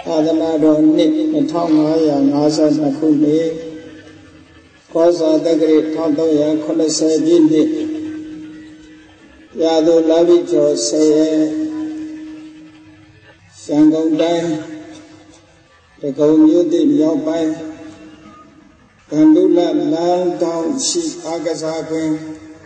သာသနာတော်နှစ်2552ခုနှစ်ကောဇာတက္ကရာ1380ပြည့်နှစ်ရာသူလဘိကျော်10ရက်ရန်ကုန်တိုင်းဒဂုံမြို့သစ်မြောက်ပိုင်းကန္တုလလမ်းတောင်ရှိအားကစားကွင်း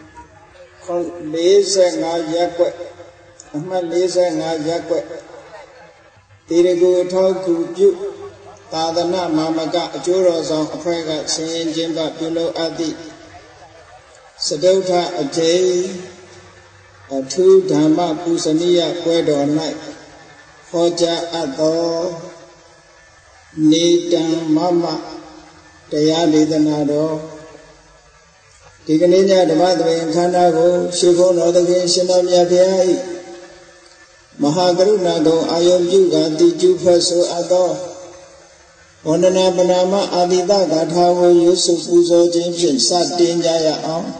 45ရပ်ကွက်အမှတ်45ရပ်ကွက်ဒီရကူထောက်ကူပြုသာသနာမာမကအကျိုးတော်ဆောင်အဖွဲ့ကဆင်ရင်ချင်းပပြုလုပ်အပ်သည့်စတုထအကျိအထူးဓမ္မပူဇနီယပွဲတော်၌ဟောကြားအပ်သောနေတံမမတရားဒေသနာတော်ဒီကနေ့ညဓမ္မသဘင်ခန္ဓာကိုရှေးဘုန်းတော်သခင်ရှင်တော်မြတ်ဘုရား၏မဟာကရုဏာတော်အာယုပြုကတိကျုဖတ်ဆိုအပ်သောဝန္ဒနာပနာမအာတိတဂါထာကိုရွတ်ဆိုပူဇော်ခြင်းဖြင့်စတင်ကြရအောင်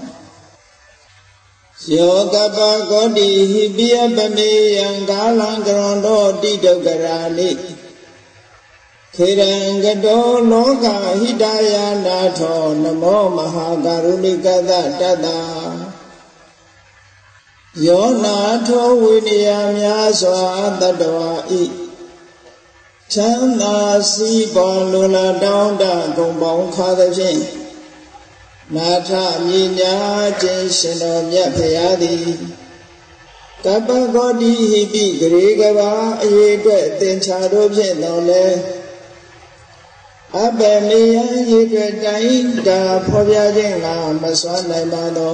ယောကပဂောတိဟိပိယပမေယံကာလံကရွန်တော်တိတုတ်ကရာနိခေရံကတောလောကဟိတယာနာထောနမောမဟာကရုဏိကတတတ္တယောနာထောဝိနည်းများစွာတတ္တဝါဤချမ်းသာစီးပွားလွန်လာတောင်းတဂုံပေါင်းခါသဖြင့်နာထမြညာခြင်းရှင်တော်မြတ်ဖရာသည်ကပ္ပဂောတိဟိပိဂရေကဘာအရေးအတွက်သင်္ချာတို့ဖြင့်တော်လဲအဘယ်မေယံရေအတွက်တိုင်းတာဖော်ပြခြင်းကမစွမ်းနိုင်ပါသော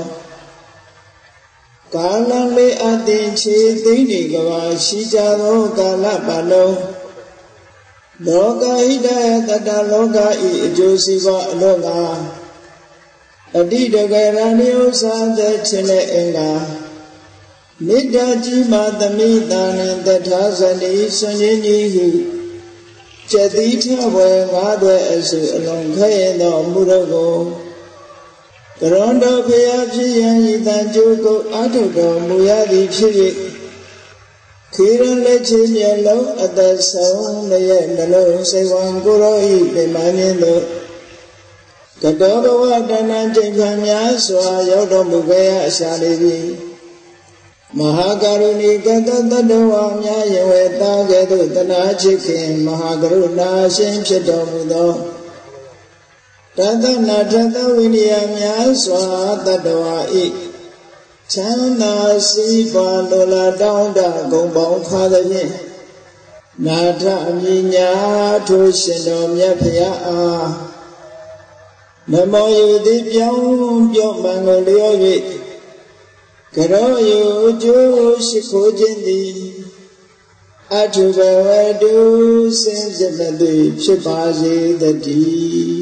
ကာလလေးအသင်ချေသိနေကဘာရှိကြသောကာလပတ်လုံးလောကဟိတတတလောကဤအကျိုးစီးပွားအလို့ငါအတိတကရဏိဥ္စာသက်ခြင်းနဲ့အင်္ဂါမေတ္တာကြီးမာသမိတာနှင့်တထာဇတိဆွန်ခြင်းကြီးဟုကျက်တိထဘွယ်ငါးသွဲအစုအလုံးခဲရသောမှုတို့ကိုကရွန်တော်ဖရာဖြစ်ရန်ဤတန်ကြိုးကိုအာထုတော်မူရသည်ဖြစ်၍ခေရန်လက်ချင်းမျက်လုံးအသက်ဆုံးရဲ့နှလုံးစိတ်ဝံကိုရောဤပင်မင်းတို့ကတောဘဝတဏ္ဍကျင့်ခံများစွာရောက်တော်မူခဲ့ရအရှာလေးသည်မဟာကရုဏီကတတတ္တဝါများယဝေတာကဲ့သို့တနာချစ်ခင်မဟာကရုဏာရှင်ဖြစ်တော်မူသောတသနာထသဝိနည်းများစွာတတ္တဝါဤချမ်းသာစီးပွားလိုလားတောင်းတဂုံပေါင်းခါသဖြင့်နာထအမြညာထိုရှင်တော်မြတ်ဖရာအားနမောယုတိပြောင်းပြော့မှန်ကိုလျော့၍ကရောယုကျိုးရှိခိုးခြင်းသည်အထုဘဝတုစင်စစ်မသွေဖြစ်ပါစေတည်း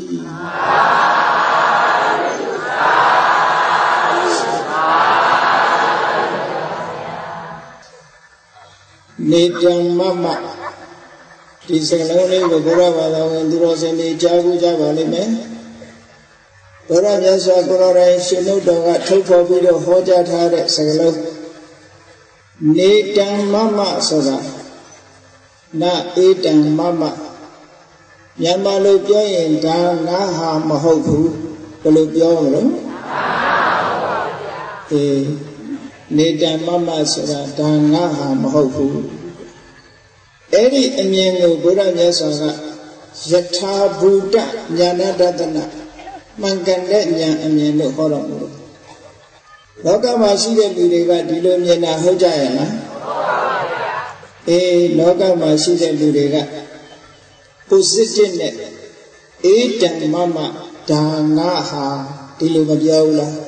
နေတံမမဒီစကားလုံးလေးကိုဘုရားဘာသာဝင်သူတော်စင်တွေကြားကူကြပါလိမ့်မယ်ဘုရားမြတ်စွာဘုရားရဲ့ရှင်ုတ်တော်ကထုတ်ဖော်ပြီးတော့ဟောကြားထားတဲ့စကားလုံးနေတံမမဆိုတာနာဧတံမမမြန်မာလိုပြောရင်ဒါငါဟာမဟုတ်ဘူးဘယ်လိုပြောမလို့နေတံမမဆိုတာဒါငါဟာမဟုတ်ဘူးအဲ့ဒီအမြင်ကိုဘုရားမြတ်စွာကယထာဘူတဉာဏတတနာမှန်ကန်တဲ့ဉာဏ်အမြင်လို့ဟောတော်မူတယ်လောကမှာရှိတဲ့လူတွေကဒီလိုမြင်တာဟုတ်ကြရဲ့လားလောကမှာရှိတဲ့လူတွေက positive နဲ့ဧတံမမဒါငါဟာဒီလိုမပြောဘူးလား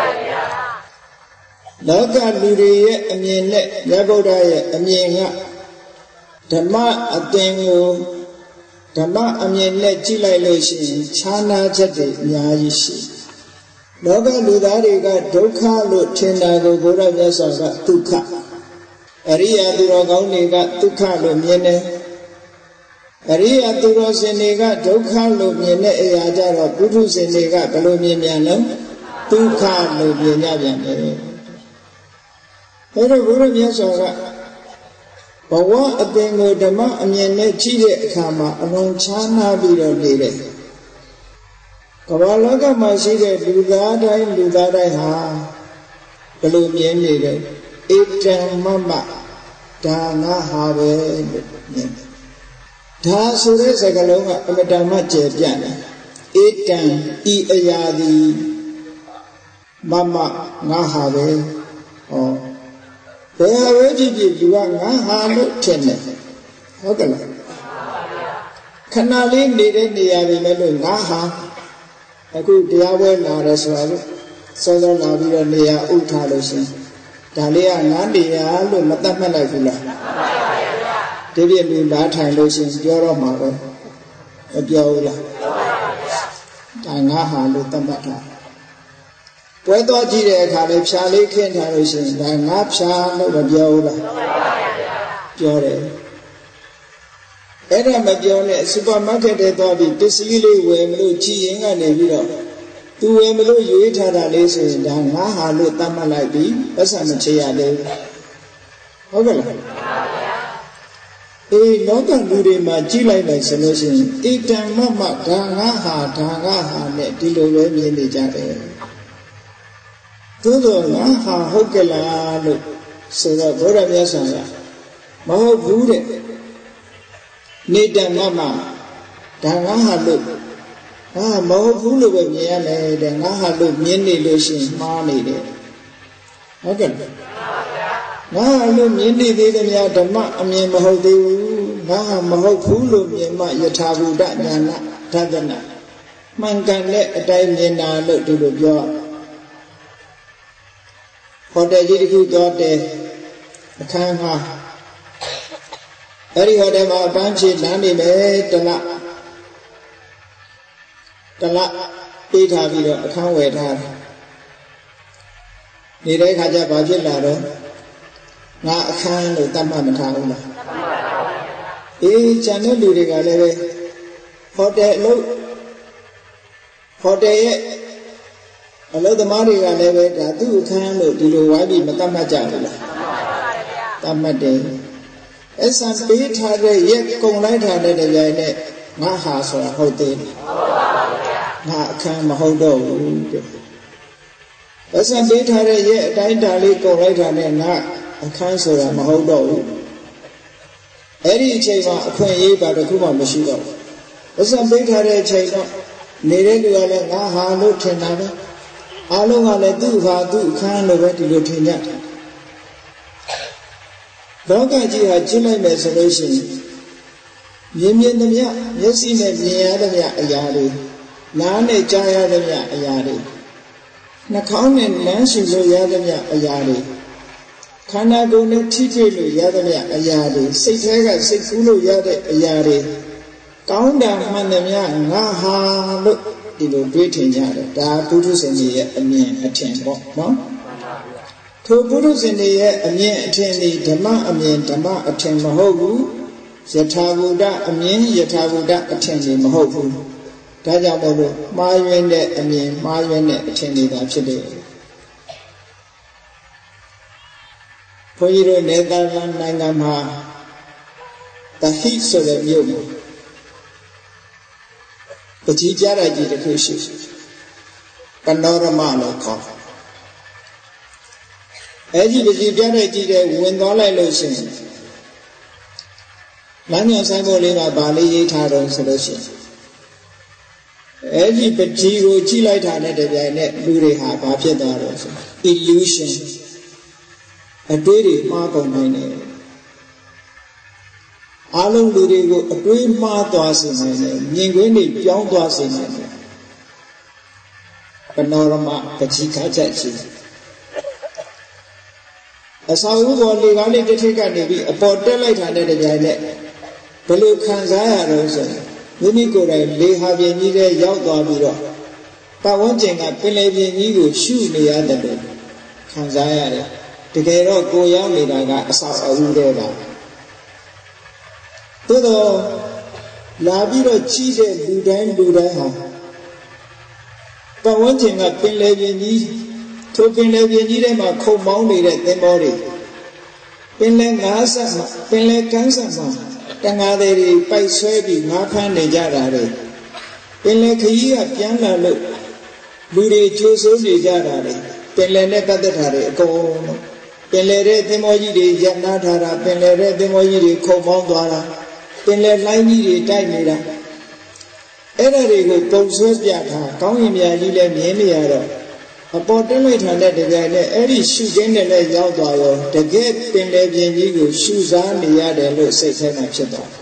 လောကလူတွေရဲ့အမြင်နဲ့မြတ်ဗုဒ္ဓရဲ့အမြင်ကဓမ္မအသင်ကိုဓမ္မအမြင်နဲ့ကြည့်လိုက်လို့ရှိရင်ခြားနာချက်တွေအများကြီးရှိလောကလူသားတွေကဒုက္ခလို့ထင်တာကိုဘုရားမြတ်စွာကဒုက္ခအရိယာသူတော်ကောင်းတွေကဒုက္ခလို့မြင်တယ်အရိယာသူတော်စင်တွေကဒုက္ခလို့မြင်တဲ့အရာကြတော့ပုထုဇဉ်တွေကဘယ်လိုမြင်ပြန်လဲဒုက္ခလို့မြင်ကြပြန်တယ်ဘုရားမြတ်စွာကဘဝအသင်ကိုဓမ္မအမြင်နဲ့ကြည့်တဲ့အခါမှာအလွန်ချမ်းသာပြီးတော့နေတယ်ကမ္ဘာလောကမှာရှိတဲ့လူသားတိုင်းဟာဘယ်လိုမြင်နေလဲဧတံမမဒါငါဟာပဲလို့မြင်တယ်ဒါဆိုတဲ့စကားလုံးကအမတန်မှကျေပြန့်တယ်ဧတံဤအရာသည်မမငါဟာပဲဟောဘယ်ဟာပဲဖြစ်ဖြစ်သူကငါဟာလို့ထင်တယ်ဟုတ်ကဲ့လားခဏလေးနေတဲ့နေရာတွေနဲ့လို့ငါဟာအခုတရားပွဲလာတယ်ဆိုတာလို့စောစောလာပြီးတော့နေရာဥထားလို့ရှင်ဒါလေးကငါနေရာလို့မတတ်မှတ်လိုက်ဘူးလားဒီပြည့်လူလာထိုင်လို့ရှင်ပြောတော့မှာပဲမပြောဘူးလားဒါငါဟာလို့တတ်မှတ်တာပွဲတော်ကြည့်တဲ့အခါလေးဖြာလေးခင်းထားလို့ရှင်ဒါငါဖြာလို့မပြောဘူးလားပြောတယ်အဲ့ဒါမပြောနဲ့စူပါမားကတ်ထဲသွားပြီးပစ္စည်းလေးဝယ်မလို့ကြည်ရင်ကနေပြီးတော့သူဝယ်မလို့ရွေးထားတာလေးဆိုရင်ဒါငါဟာလို့တတ်မှတ်လိုက်ပြီးပတ်စံမချေရသေးဘူးဟုတ်ကဲ့လားအေးလောကလူတွေမှာကြည့်လိုက်လိုက်ဆိုလို့ရှိရင်ဧတံမမဒါငါဟာနဲ့ဒီလိုပဲမြင်နေကြတယ်သို့တော်ငါဟာဟုတ်ကဲ့လားလို့ဆိုတော့ဘုရားမြတ်စွာဘုရားမဟုတ်ဘူးတဲ့နေတံမမဒါငါဟာလို့ငါမဟုတ်ဘူးလို့ပဲမြင်ရမယ်တဲ့ငါဟာလို့မြင်နေလို့ရှိရင်မှားနေတယ်ဟုတ်ကဲ့ငါဟာလို့မြင်နေသေးတယ်များဓမ္မအမြင်မဟုတ်သေးဘူးငါဟာမဟုတ်ဘူးလို့မြင်မှယထာဘူတဉာဏဒသနာမှန်ကန်တဲ့အတိုင်းမြင်တာလို့ဒီလိုပြောဟိုတယ်ကြီးတစ်ခုတော့တယ်အခန်းမှာအဲ့ဒီဟိုတယ်မှာအပန်းဖြေလမ်းနေမယ်တလပေးထားပြီးတော့အခန်းဝယ်ထားတယ်နေတဲ့ခါကျဘာဖြစ်လာတော့ငါအခန်းလို့တတ်မှတ်မထားဘူးလားအေးကျန်တဲ့လူတွေကလည်းပဲဟိုတယ်ရဲ့အလုပ်သမားတွေကလည်းပဲဒါသူ့အခန်းလို့ဒီလိုဝိုင်းပြီးမတတ်မှတ်ကြဘူးလားတတ်မှတ်တယ်အစံပေးထားတဲ့ရက်ကုံလိုက်ထားတဲ့တရားနဲ့ငါဟာဆိုတာဟုတ်သေးတယ်ငါအခန်းမဟုတ်တော့ဘူးတဲ့အစံပေးထားတဲ့ရက်အတိုင်းတာလေးကုံလိုက်တာနဲ့ငါအခန်းဆိုတာမဟုတ်တော့ဘူးအဲ့ဒီအချိန်မှာအခွင့်အရေးပါတခုမှမရှိတော့ဘူးအစံပေးထားတဲ့အချိန်တော့နေတဲ့လူကလည်းငါဟာလို့ထင်တာပဲအားလုံးကလည်းသူ့ဟာသူ့အခန်းလို့ပဲဒီလိုထင်ကြတယ်လောကကြီးဟာကြည့်လိုက်မယ်ဆိုလို့ရှိရင်မြင်သမျှမျက်စိနဲ့မြင်ရသမျှအရာတွေနားနဲ့ကြားရသမျှအရာတွေနှာခေါင်းနဲ့လမ်းရှုလို့ရသမျှအရာတွေခန္ဓာကိုယ်နဲ့ထိတွေ့လို့ရသမျှအရာတွေစိတ်ထဲကစိတ်ကူးလို့ရတဲ့အရာတွေကောင်းတာမှန်သမျှငါဟာလို့ဒီလိုတွေးထင်ကြတယ်ဒါပုထုဇဉ်ရဲ့အမြင်အထင်ပေါ့နော်ထိုပုထုဇဉ်ရဲ့အမြင်အထင်ဒီဓမ္မအမြင်ဓမ္မအထင်မဟုတ်ဘူးယထာဘူတအမြင်ယထာဘူတအထင်ဒီမဟုတ်ဘူးဒါကြောင့်မို့လို့မှားယွင်းတဲ့အမြင်မှားယွင်းတဲ့အထင်တွေသာဖြစ်တယ်ဘုန်းကြီးတို့နယ်သာလန်နိုင်ငံမှာတဟိဆိုတဲ့မြို့မှာပကြီးပြရကြီးတစ်ခုရှိပနောရမလို့ခေါ်အဲ့ဒီပကြီးပြရကြီးတဲ့ဝင်သွားလိုက်လို့ရှိရင်လမ်းညွှန်ဆိုင်ဖို့လေးမှာဗာလေးရေးထားတော့ဆိုလို့ရှိရင်အဲ့ဒီပကြီးကိုကြည့်လိုက်တာနဲ့တပြိုင်နက်လူတွေဟာဘာဖြစ်သွားတော့ဆို illusion အတွေးတွေမှားကုန်နိုင်တယ်အားလုံးလူတွေကိုအတွေးမှားသွားစေနိုင်တယ်မြင်ကွင်းတွေပြောင်းသွားစေနိုင်တယ်ပနောရမပကြီးခါချက်ရှိအစာဥပေါ်လေကားလေးတစ်ထစ်ကနေပြီးအပေါ်တက်လိုက်တာနဲ့တပြိုင်နက်ဘယ်လိုခံစားရတော့ဆိုမိမိကိုယ်တိုင်လေဟာပြင်ကြီးတဲ့ရောက်သွားပြီးတော့ပတ်ဝန်းကျင်ကပင်လယ်ပြင်ကြီးကိုရှုနေရတယ်လို့ခံစားရတယ်တကယ်တော့ကိုရောက်နေတာကအစာအဦးတဲ့ပါသို့တော့လာပြီးတော့ကြီးတဲ့လူတိုင်းဟာပတ်ဝန်းကျင်ကပင်လယ်ပြင်ကြီးထိုပင်လယ်ပြင်ကြီးထဲမှာခုန်မောင်းနေတဲ့သင်္ဘောတွေင်လဲငါးဆက်မှာပင်လဲကန်းဆက်မှာတန်ဃာတွေပိုက်ဆွဲပြီးငါးဖမ်းနေကြတာလေပင်လဲခကြီးကပြန်လာလို့လူတွေကြိုးစိုးနေကြတာလေပင်လဲနဲ့ပတ်သက်တာတွေအကုန်လုံးပင်လဲတဲ့သင်္ဘောကြီးတွေရပ်နားထားတာပင်လဲတဲ့သင်္ဘောကြီးတွေခုန်ပေါင်းသွားတာပင်လဲလိုင်းကြီးတွေတိုက်နေတာအဲ့ဒါတွေကိုပုံဆွဲပြထားကောင်းရင်မြာကြီးလည်းမြင်နေရတော့အပေါ်တက်လိုက်ထားတဲ့တရားနဲ့အဲ့ဒီရှုခင်းနဲ့လည်းရောက်သွားရောတကယ်ပင်လေပြင်ကြီးကိုရှုစားနေရတယ်လို့စိတ်ထဲမှာဖြစ်သွား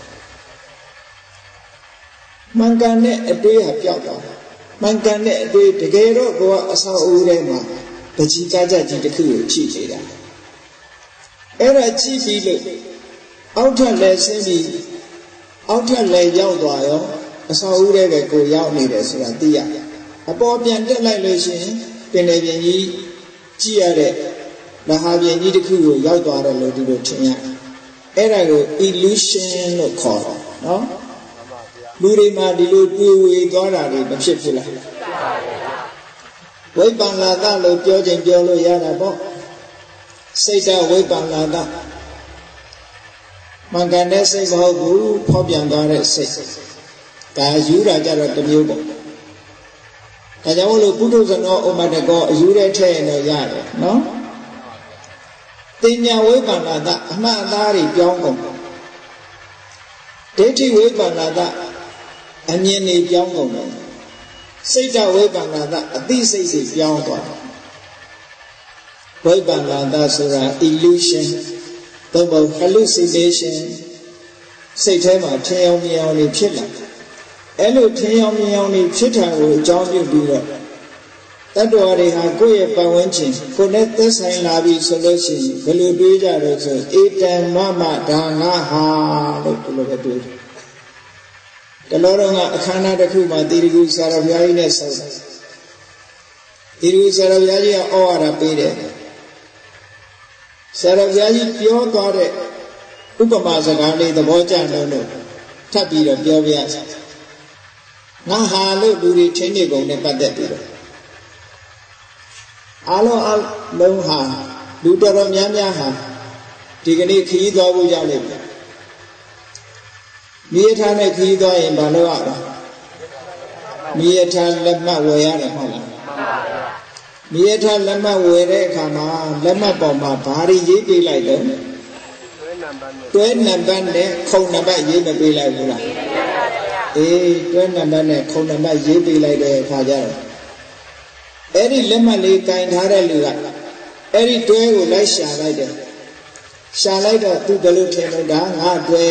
မှန်ကန်တဲ့အတွေ့အပြောက်သွားမှန်ကန်တဲ့အတွေ့တကယ်တော့ကိုကအဆောက်အဦထဲမှာပကြီးကားကြကြီးတစ်ခုကိုကြည့်နေတာအဲ့ဒါကြည့်ပြီးလို့အောက်ထပ်လည်းဆင်းပြီးအောက်ထပ်လည်းရောက်သွားရောအဆောက်အဦထဲပဲကိုရောက်နေတယ်ဆိုတာသိရအပေါ်ပြန်တက်လိုက်လို့ရှိရင်ပင်လေပြင်ကြီးကြည့်ရတဲ့မဟာပြင်ကြီးတစ်ခုကိုရောက်သွားတယ်လို့ဒီလိုထင်ရအဲ့ဒါကို illusion လို့ခေါ်တယ်နော်လူတွေမှာဒီလိုတွေ့ဝေသွားတာတွေမဖြစ်ဘူးလားဝိပ္ပန္နာတလို့ပြောခြင်းပြောလို့ရတာပေါ့စိတ်ဓာတ်ဝိပ္ပန္နာတမှန်ကန်တဲ့စိတ်မဟုတ်ဘူးဖောက်ပြန်သွားတဲ့စိတ်ဒါယူတာကြတော့တစ်မျိုးပေါ့ဒါကြောင့်မလို့ပုထုဇဏောဥမတကောအယူတဲ့ထည့်ရင်တော့ရတယ်နော်တင်ညာဝိပ္ပန္နာတအမှန်အသားတွေပြောင်းကုန်ဒိဋ္ဌိဝိပ္ပန္နာတအမြင်တွေပြောင်းကုန်တယ်စိတ်ဓာတ်ဝိပ္ပန္နာတအသိစိတ်တွေပြောင်းသွားတယ်ဝိပ္ပန္နာတဆိုတာ illusion သို့မဟုတ် hallucination စိတ်ထဲမှာထင်အောင်မြင်အောင်နေဖြစ်လာအဲ့လိုထင်အောင်မြင်အောင်နေဖြစ်တာကိုအကြောင်းပြုပြီးတော့တတ္တဝါတွေဟာကိုယ့်ရဲ့ပတ်ဝန်းကျင်ကိုယ်နဲ့သက်ဆိုင်လာပြီဆိုလို့ရှိရင်ဘယ်လိုတွေးကြလဲဆိုဧတံမမဒါငါဟာလို့ဒီလိုပဲတွေးတယ်တလောတော့ကအခမ်းအနားတစ်ခုမှာတိရိကုဆရာတော်ဘုရားကြီးနဲ့ဆောက်တယ်တိရိကုဆရာတော်ဘုရားကြီးကဩဝါဒပေးတယ်ဆရာတော်ဘုရားကြီးပြောသွားတဲ့ဥပမာစကားလေးသဘောကျလို့ထပ်ပြီးတော့ပြောပြရစီငါဟာလို့လူတွေထင်နေကုန်နဲ့ပတ်သက်ပြီးတော့အားလုံးဟာလူတော်တော်များများဟာဒီကနေ့ခရီးသွားဖို့ရောက်လိမ့်မယ်မြေထားနဲ့ခရီးသွားရင်ဘာလို့ရလဲမြေထားလက်မှတ်ဝယ်ရတယ်ဟုတ်လားမြေထားလက်မှတ်ဝယ်တဲ့အခါမှာလက်မှတ်ပေါ်မှာဘာတွေရေးပေးလိုက်တော့တွဲနံပါတ်နဲ့ခုံနံပါတ်ရေးမပေးလိုက်ဘူးလားအေးတွဲနံပါတ်နဲ့ခုံနံပါတ်ရေးပေးလိုက်တဲ့အခါကျတော့အဲ့ဒီလက်မှတ်လေးကင်ထားတဲ့လူကအဲ့ဒီတွဲကိုလိုက်ရှာလိုက်တယ်ရှာလိုက်တော့သူဘယ်လိုထင်လို့ဒါငါတွဲ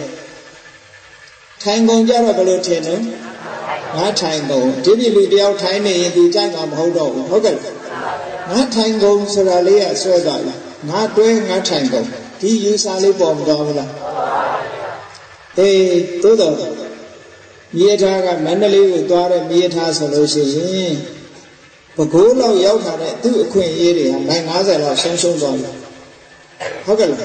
ထိုင်ကုန်ကြတော့ဘယ်လိုထင်လို့ငါထိုင်ကုန်ဒီပြည်လူတယောက်ထိုင်နေရင်သူကြိုက်မှာမဟုတ်တော့ဘူးဟုတ်ကဲ့ငါထိုင်ကုန်ဆိုတာလေးကဆွဲသွားပြီငါတွဲငါထိုင်ကုန်ဒီယူဆလေးပေါ်မသွားဘူးလားအေးသို့တော့မြေထားကမန္တလေးကိုသွားတဲ့မြေထားဆိုလို့ရှိရင်ပဲခူးလောက်ရောက်တာတဲ့သူ့အခွင့်အရေးတွေဟာမိုင်90လောက်ဆုံးရှုံးသွားပြီဟုတ်ကဲ့လား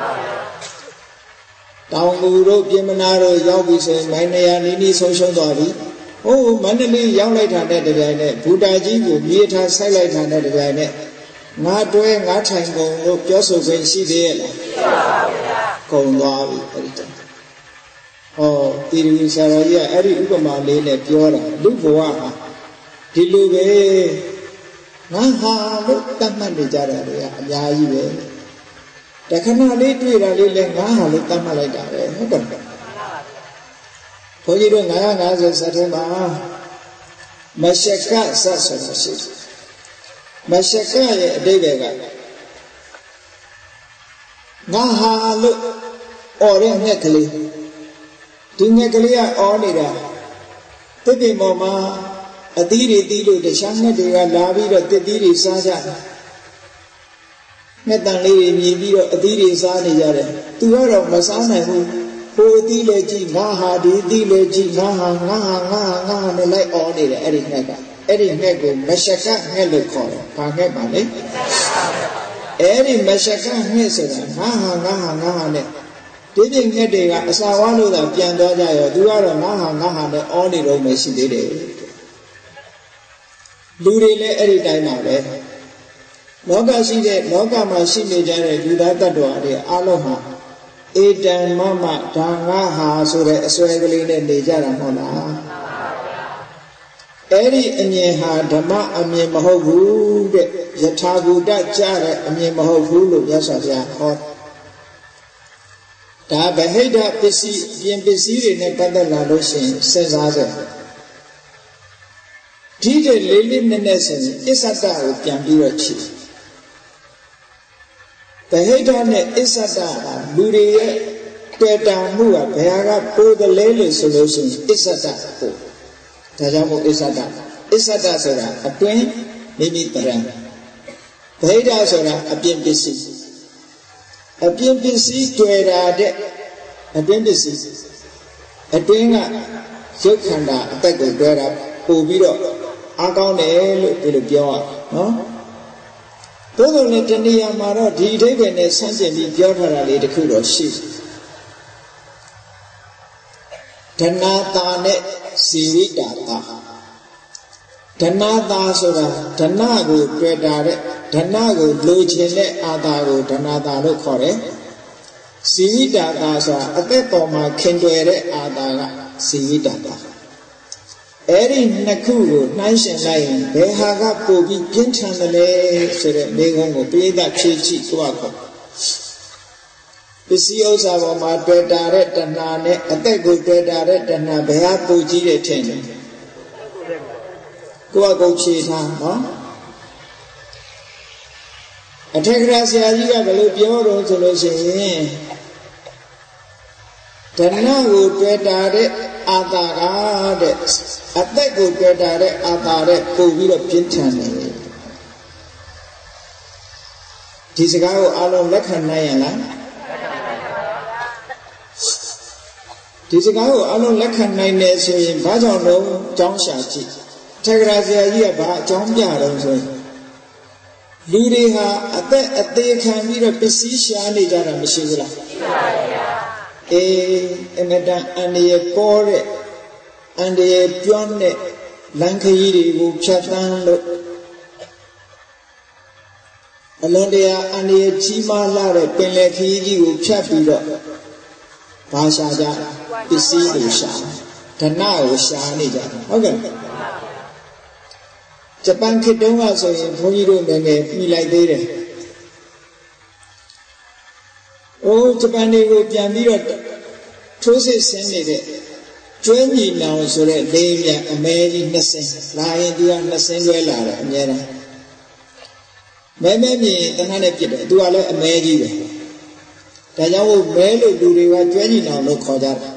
တောင်ကူတို့ပြင်မနာတို့ရောက်ပြီဆိုရင်မိုင်100နီးဆုံးရှုံးသွားပြီဟိုမန္တလေးရောက်လိုက်တာနဲ့တပြိုင်နက်ဘူတာကြီးကိုမြေထားဆိုက်လိုက်တာနဲ့တပြိုင်နက်ငါတွဲငါထိုင်ကုန်လို့ပြောဆိုခွင့်ရှိသေးရဲ့လားရှိပါဘူးဗျာကုန်သွားပြီအဲ့ဒီတည်းဟောတိရိဆရာကြီးကအဲ့ဒီဥပမာလေးနဲ့ပြောတာလူဘဝဟာဒီလိုပဲငါဟာလို့တတ်မှတ်နေကြတာတွေကအများကြီးပဲတခဏလေးတွေ့တာလေးလဲငါဟာလို့တတ်မှတ်လိုက်တာပဲဟုတ်တယ်ဘုန်းကြီးတို့950ဇတ်ထဲမှာမရှက်ကဇတ်ဆိုတာရှိတယ်မရှက်ကရဲ့အတိတ်ကငါဟာလို့အော်တဲ့ငှက်ကလေးဒီငှက်ကလေးကအော်နေတာတစ်ပြိမ်ပေါ်မှာအသီးတွေတီးလို့တခြားငှက်တွေကလာပြီးတော့တစ်သီးတွေစားကြတယ်ငှက်တန်လေးတွေမြည်ပြီးတော့အသီးတွေစားနေကြတယ်သူကတော့မစားနိုင်ဘူးဟိုအသီးလည်းကြည့်ငါဟာဒီအသီးလည်းကြည့်ငါဟာနဲ့လိုက်အော်နေတယ်အဲ့ဒီငှက်ကအဲ့ဒီငှက်ကိုမရှက်ကငှက်လို့ခေါ်တယ်ဘာငှက်ပါလဲအဲ့ဒီမရှက်ကငှက်ဆိုတာငါဟာနဲ့ဒီပြင်းငှက်တွေကအစာဝါလို့သာပြန်သွားကြရောသူကတော့ငါဟာနဲ့အော်နေတော့မရှိသေးတယ်လူတွေလည်းအဲ့ဒီတိုင်းပါပဲလောကရှိတဲ့လောကမှာရှိနေကြတဲ့လူသားတ attva တွေအလုံးဟာဧတံမမဒါငါဟာဆိုတဲ့အစွဲကလေးနဲ့နေကြတာမဟုတ်လားအဲ့ဒီအမြင်ဟာဓမ္မအမြင်မဟုတ်ဘူးတဲ့ယထာဘူတကြတဲ့အမြင်မဟုတ်ဘူးလို့မြတ်စွာဘုရားဟောဒါဗဟိတပစ္စည်းပြင်ပစ္စည်းတွေနဲ့ပတ်သက်လာလို့ရှိရင်စဉ်းစားကြဒီတဲ့လေးလေးနက်နက်ဆိုရင်အစ္ဆတကိုပြန်ပြီးတော့ချီဗဟိတနဲ့အစ္ဆတကလူတွေရဲ့တွေ့တာမှုကဘယ်ဟာကပိုးတယ်လဲလို့ဆိုလို့ရှိရင်အစ္ဆတပို့ဒါကြောင့်မို့အစ္ဆတဆိုတာအတွင်းမိမိတရံဗဟိတဆိုတာအပြင်ပစ္စည်းတွေ့တာတဲ့အတွင်းပစ္စည်းအတွင်းကရုပ်ခန္ဓာအသက်ကိုတွေ့တာပို့ပြီးတော့အားကောင်းတယ်လို့ဒီလိုပြောရနော်သို့တော်လည်းတဏှာမှာတော့ဒီအဓိပ္ပာယ်နဲ့ဆန့်ကျင်ပြီးပြောထားတာလေးတစ်ခုတော့ရှိဓနာတာနဲ့စီဝိတာတာဓနာတာဆိုတာဓနာကိုတွေ့တာတဲ့ဓနာကိုလိုချင်တဲ့အာတာကိုဓနာတာလို့ခေါ်တယ်စီဝိတာတာဆိုတာအသက်ပေါ်မှာခင်တွယ်တဲ့အာတာကစီဝိတာတာအဲ့ဒီနှစ်ခုကိုနှိုင်းယှဉ်လိုက်ရင်ဘယ်ဟာကပိုပြီးပြင်းထန်တယ်လဲဆိုတဲ့မိဂုံးကိုပြိဿဖြည့်ကြည့်သွားခေါ်ပစ္စည်းဥစ္စာပေါ်မှာတွေ့တာတဲ့တဏှာနဲ့အသက်ကိုတွေ့တာတဲ့တဏှာဘယ်ဟာပိုကြီးတယ်ထင်တယ်ကိုယ့်အကုန်ဖြည့်ထားနော်အထက်ကရာဆရာကြီးကဘယ်လိုပြောတော့ဆိုလို့ရှိရင်တဏှာကိုတွေ့တာတဲ့အာတာကတဲ့အသက်ကိုတွေ့တာတဲ့အာတာတဲ့ပို့ပြီးတော့ပြင်းထန်တယ်ဒီစကားကိုအားလုံးလက်ခံနိုင်ရလားဒီစကားကိုအားလုံးလက်ခံနိုင်တယ်ဆိုရင်ဘာကြောင့်လဲအကြောင်းရှာကြည့်ထက်ကရာဆရာကြီးကဘာအကြောင်းပြတော့ဆိုရင်လူတွေဟာအသက်အသေးခံပြီးတော့ပစ္စည်းရှာနေကြတာမရှိဘူးလားရှိပါရဲ့ဗျာအမတန်အန္တရာယ်ပေါ်တဲ့အန္တရာယ်ကျွမ်းတဲ့လမ်းခရီးတွေကိုဖြတ်သန်းလို့အလွန်တရာအန္တရာယ်ကြီးမားလာတဲ့ပင်လယ်ခရီးကြီးကိုဖြတ်ပြီးတော့ဘာရှာကြပစ္စည်းကိုရှာဓနကိုရှာနေကြဟုတ်ကဲ့ဂျပန်ခေတ်တုန်းကဆိုရင်ဘုန်းကြီးတို့ငယ်ငယ်ပြီးလိုက်သေးတယ်ဂျပန်တွေကိုပြန်ပြီးတော့ထိုးစစ်ဆင်နေတဲ့ကျွဲညီနောင်ဆိုတဲ့လေယာဉ်အမဲကြီး2စင်းလာရင်သူက2စင်းတွဲလာတယ်အများအားမဲမြင်တနတ်နဲ့ပြစ်တယ်သူကလည်းအမဲကြီးပဲဒါကြောင့်မို့မဲလို့လူတွေကကျွဲညီနောင်လို့ခေါ်ကြတယ်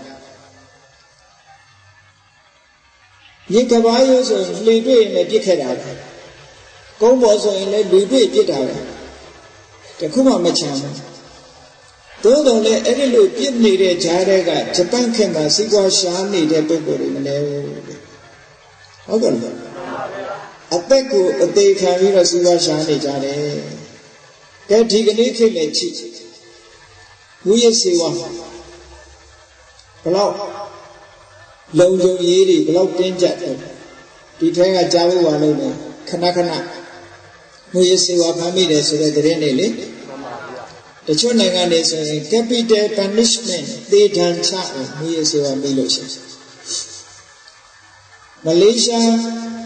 ရေကဘာရိုးဆိုရင်လေတွေ့ရင်လည်းပြစ်ခဲ့တာပဲကုန်းပေါ်ဆိုရင်လည်းလူတွေ့ပြစ်တာပဲတခုမှမချမ်းဘူးသို့တော်လည်းအဲ့ဒီလိုပြစ်နေတဲ့ကြားတဲ့ကဂျပန်ခေတ်မှာစီးပွားရှားနေတဲ့ပုဂ္ဂိုလ်တွေမနေဘူးဟုတ်ကဲ့အသက်ကိုအသေးခံပြီးတော့စီးပွားရှားနေကြတယ်ကဲဒီကနေ့ခေတ်လည်းကြည့်ဝိရစေဝဘလောက်လုံခြုံရေးတွေဘလောက်တင်းကျပ်တယ်ဒီထဲကကြားဖို့ပါလို့လေခဏခဏဝိရစေဝဖမ်းမိတယ်ဆိုတဲ့သတင်းတွေလေတချို့နိုင်ငံတွေဆိုရင် capital punishment သေဒဏ်ချအောင်ဝိရစေဝမိလို့ရှိတယ်မလေးရှား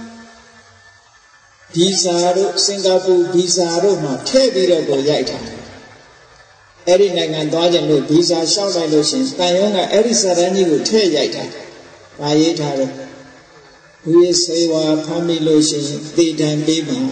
ဗီဇာတို့စင်ကာပူဗီဇာတို့မှာထည့်ပြီးတော့ကိုရိုက်ထားတယ်အဲ့ဒီနိုင်ငံသွားကြလို့ဗီဇာလျှောက်လိုက်လို့ရှိရင်တန်ရုံးကအဲ့ဒီစာတန်းကြီးကိုထည့်ရိုက်ထားတယ်။ဘာရေးထားလဲ။ဝိစေဝါဖမ်းမိလို့ရှိရင်သေဒဏ်ပေးပါ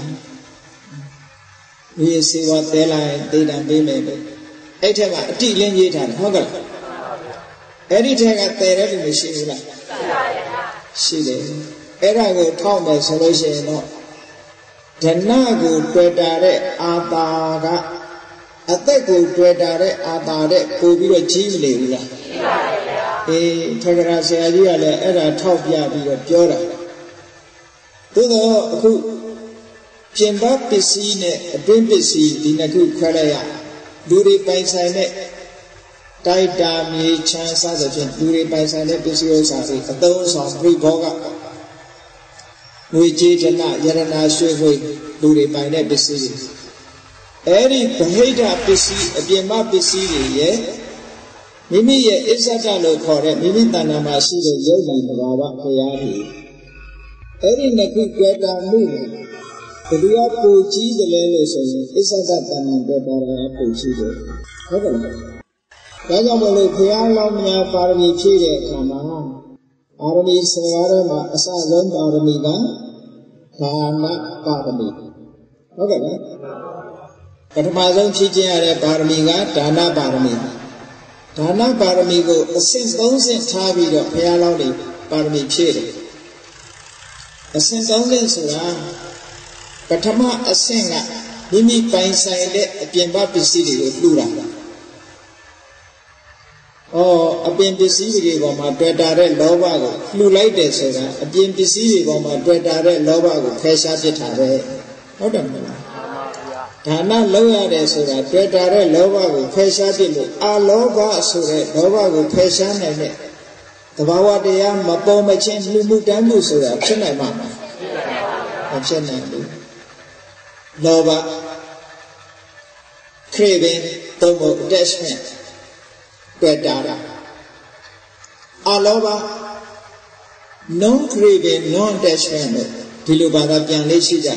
။ဝိစေဝါတဲလိုက်သေဒဏ်ပေးမယ်ပဲ။အဲ့ထက်ကအတိလင်းရေးထားတယ်ဟုတ်ကဲ့။အဲ့ဒီထက်ကတဲတဲ့လူမရှိဘူးလား။ရှိတယ်။အဲ့ဒါကိုထောက်မယ်ဆိုလို့ရှိရင်တော့ဓနကိုတွေ့တာတဲ့အာတာကအသက်ကိုတွေ့တာတဲ့အာတာတဲ့ပို့ပြီးတော့ကြီးမနေဘူးလားကြီးပါရဲ့ဗျာထက်ကရာဆရာကြီးကလည်းအဲ့ဒါထောက်ပြပြီးတော့ပြောတာသို့တော့အခုပြင်ပပစ္စည်းနဲ့အတွင်းပစ္စည်းဒီနှစ်ခုခွဲလိုက်ရလူတွေပိုင်ဆိုင်တဲ့တိုက်တာမြေချမ်းစသဖြင့်လူတွေပိုင်ဆိုင်တဲ့ပစ္စည်းဥစ္စာတွေအသုံးဆောင်ပြိဘောကငွေကြေးဓနယရနာရွှေငွေလူတွေပိုင်တဲ့ပစ္စည်းတွေ Eri Bahida Pisi, a Bima Pisi, ye Mimi is a Talo Kore, Mimi Tanamasi, the Yoga, Baba, Payani. Eri Naku Greta Moon. The Dua Puchi, the Lelison, is a Tatan and Baba Puchi. Kagamolo Pialamia Parami Chile, Kama, Arami Sarama, Asalon Aramiga, Tana Parami. Okay, Katamazon Chijiare Paramiga, Tana Parami. Tana Paramigo, a since those in Tabi of Pialoni, Parami Chile. A since those in Sura, Katama a singer, Mimi Pine Side, a Piemba City with Lura. Oh, a BMPC on my dreaded Lovago, flew like this, a BMPC on my dreaded Lovago, Peshatare. Hold on. Tana lower this, a dreaded Lovago, Peshatilo, a Lova, so that Lovago, Peshan and it. The Bawa de Yam, Mapo Machin, Lumu Damu, so that Chennai Mama. And Chennai. Lova, craving, Tomo, Dashman. Dada. Alova non-craving, non-attachment. Dilubada Pianishida.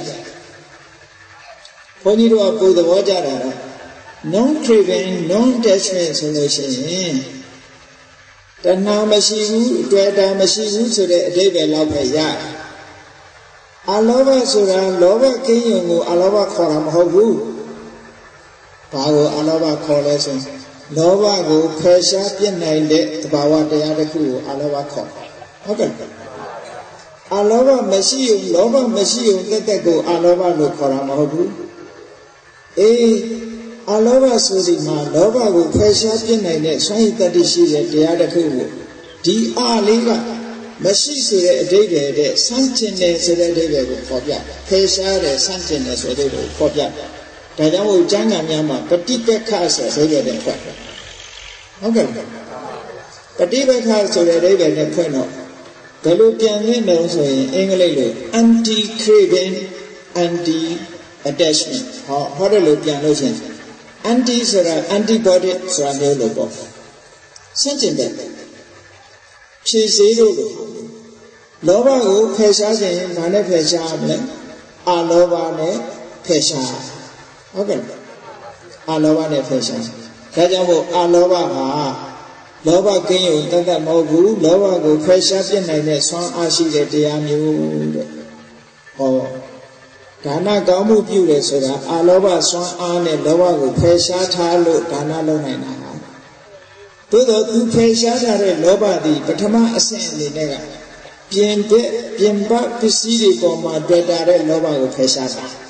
When you do a good water, non-craving, non-attachment solution. The Namashivu, Dada Mashivu, so that they will love a yard. Alova Sura, Lova King, Alova Koram Hobu. Pago Alova Collation. Lova go pressure behind the Bawa de Adaku, Alova call. Okay. Alova Machio, Lova Machio, let that go, Alova no Koramahu. Alova Sudima, Lova go pressure behind it, so that is the Adaku. D. R. Liga, Machisu, a day, something so that they will forget. Pressure, something so they will forget. Tadamu Janga Yama, but deep casa, so they will forget. Okay. But even has to the David and Queno. The Lupian knows in English anti-craving, anti-attachment. How the Lupian notion? Antis or antibody, so I'm no lobo. Something that she's zero. Lova who Pesha, Nane Pesha, Alova, Pesha. Okay. Alova, Pesha. Kajamo Alova, Lova King, Tata Mogu, Lova go pressure behind the song Ashi the Diamu. Oh, Dana Gamu Pure, so that Alova song on and Lova go pressure Talo, Dana Lonana. To the two pressure are Loba the Patama Assembly Nega. Piemba Pisidi for my dreaded Lova go pressure.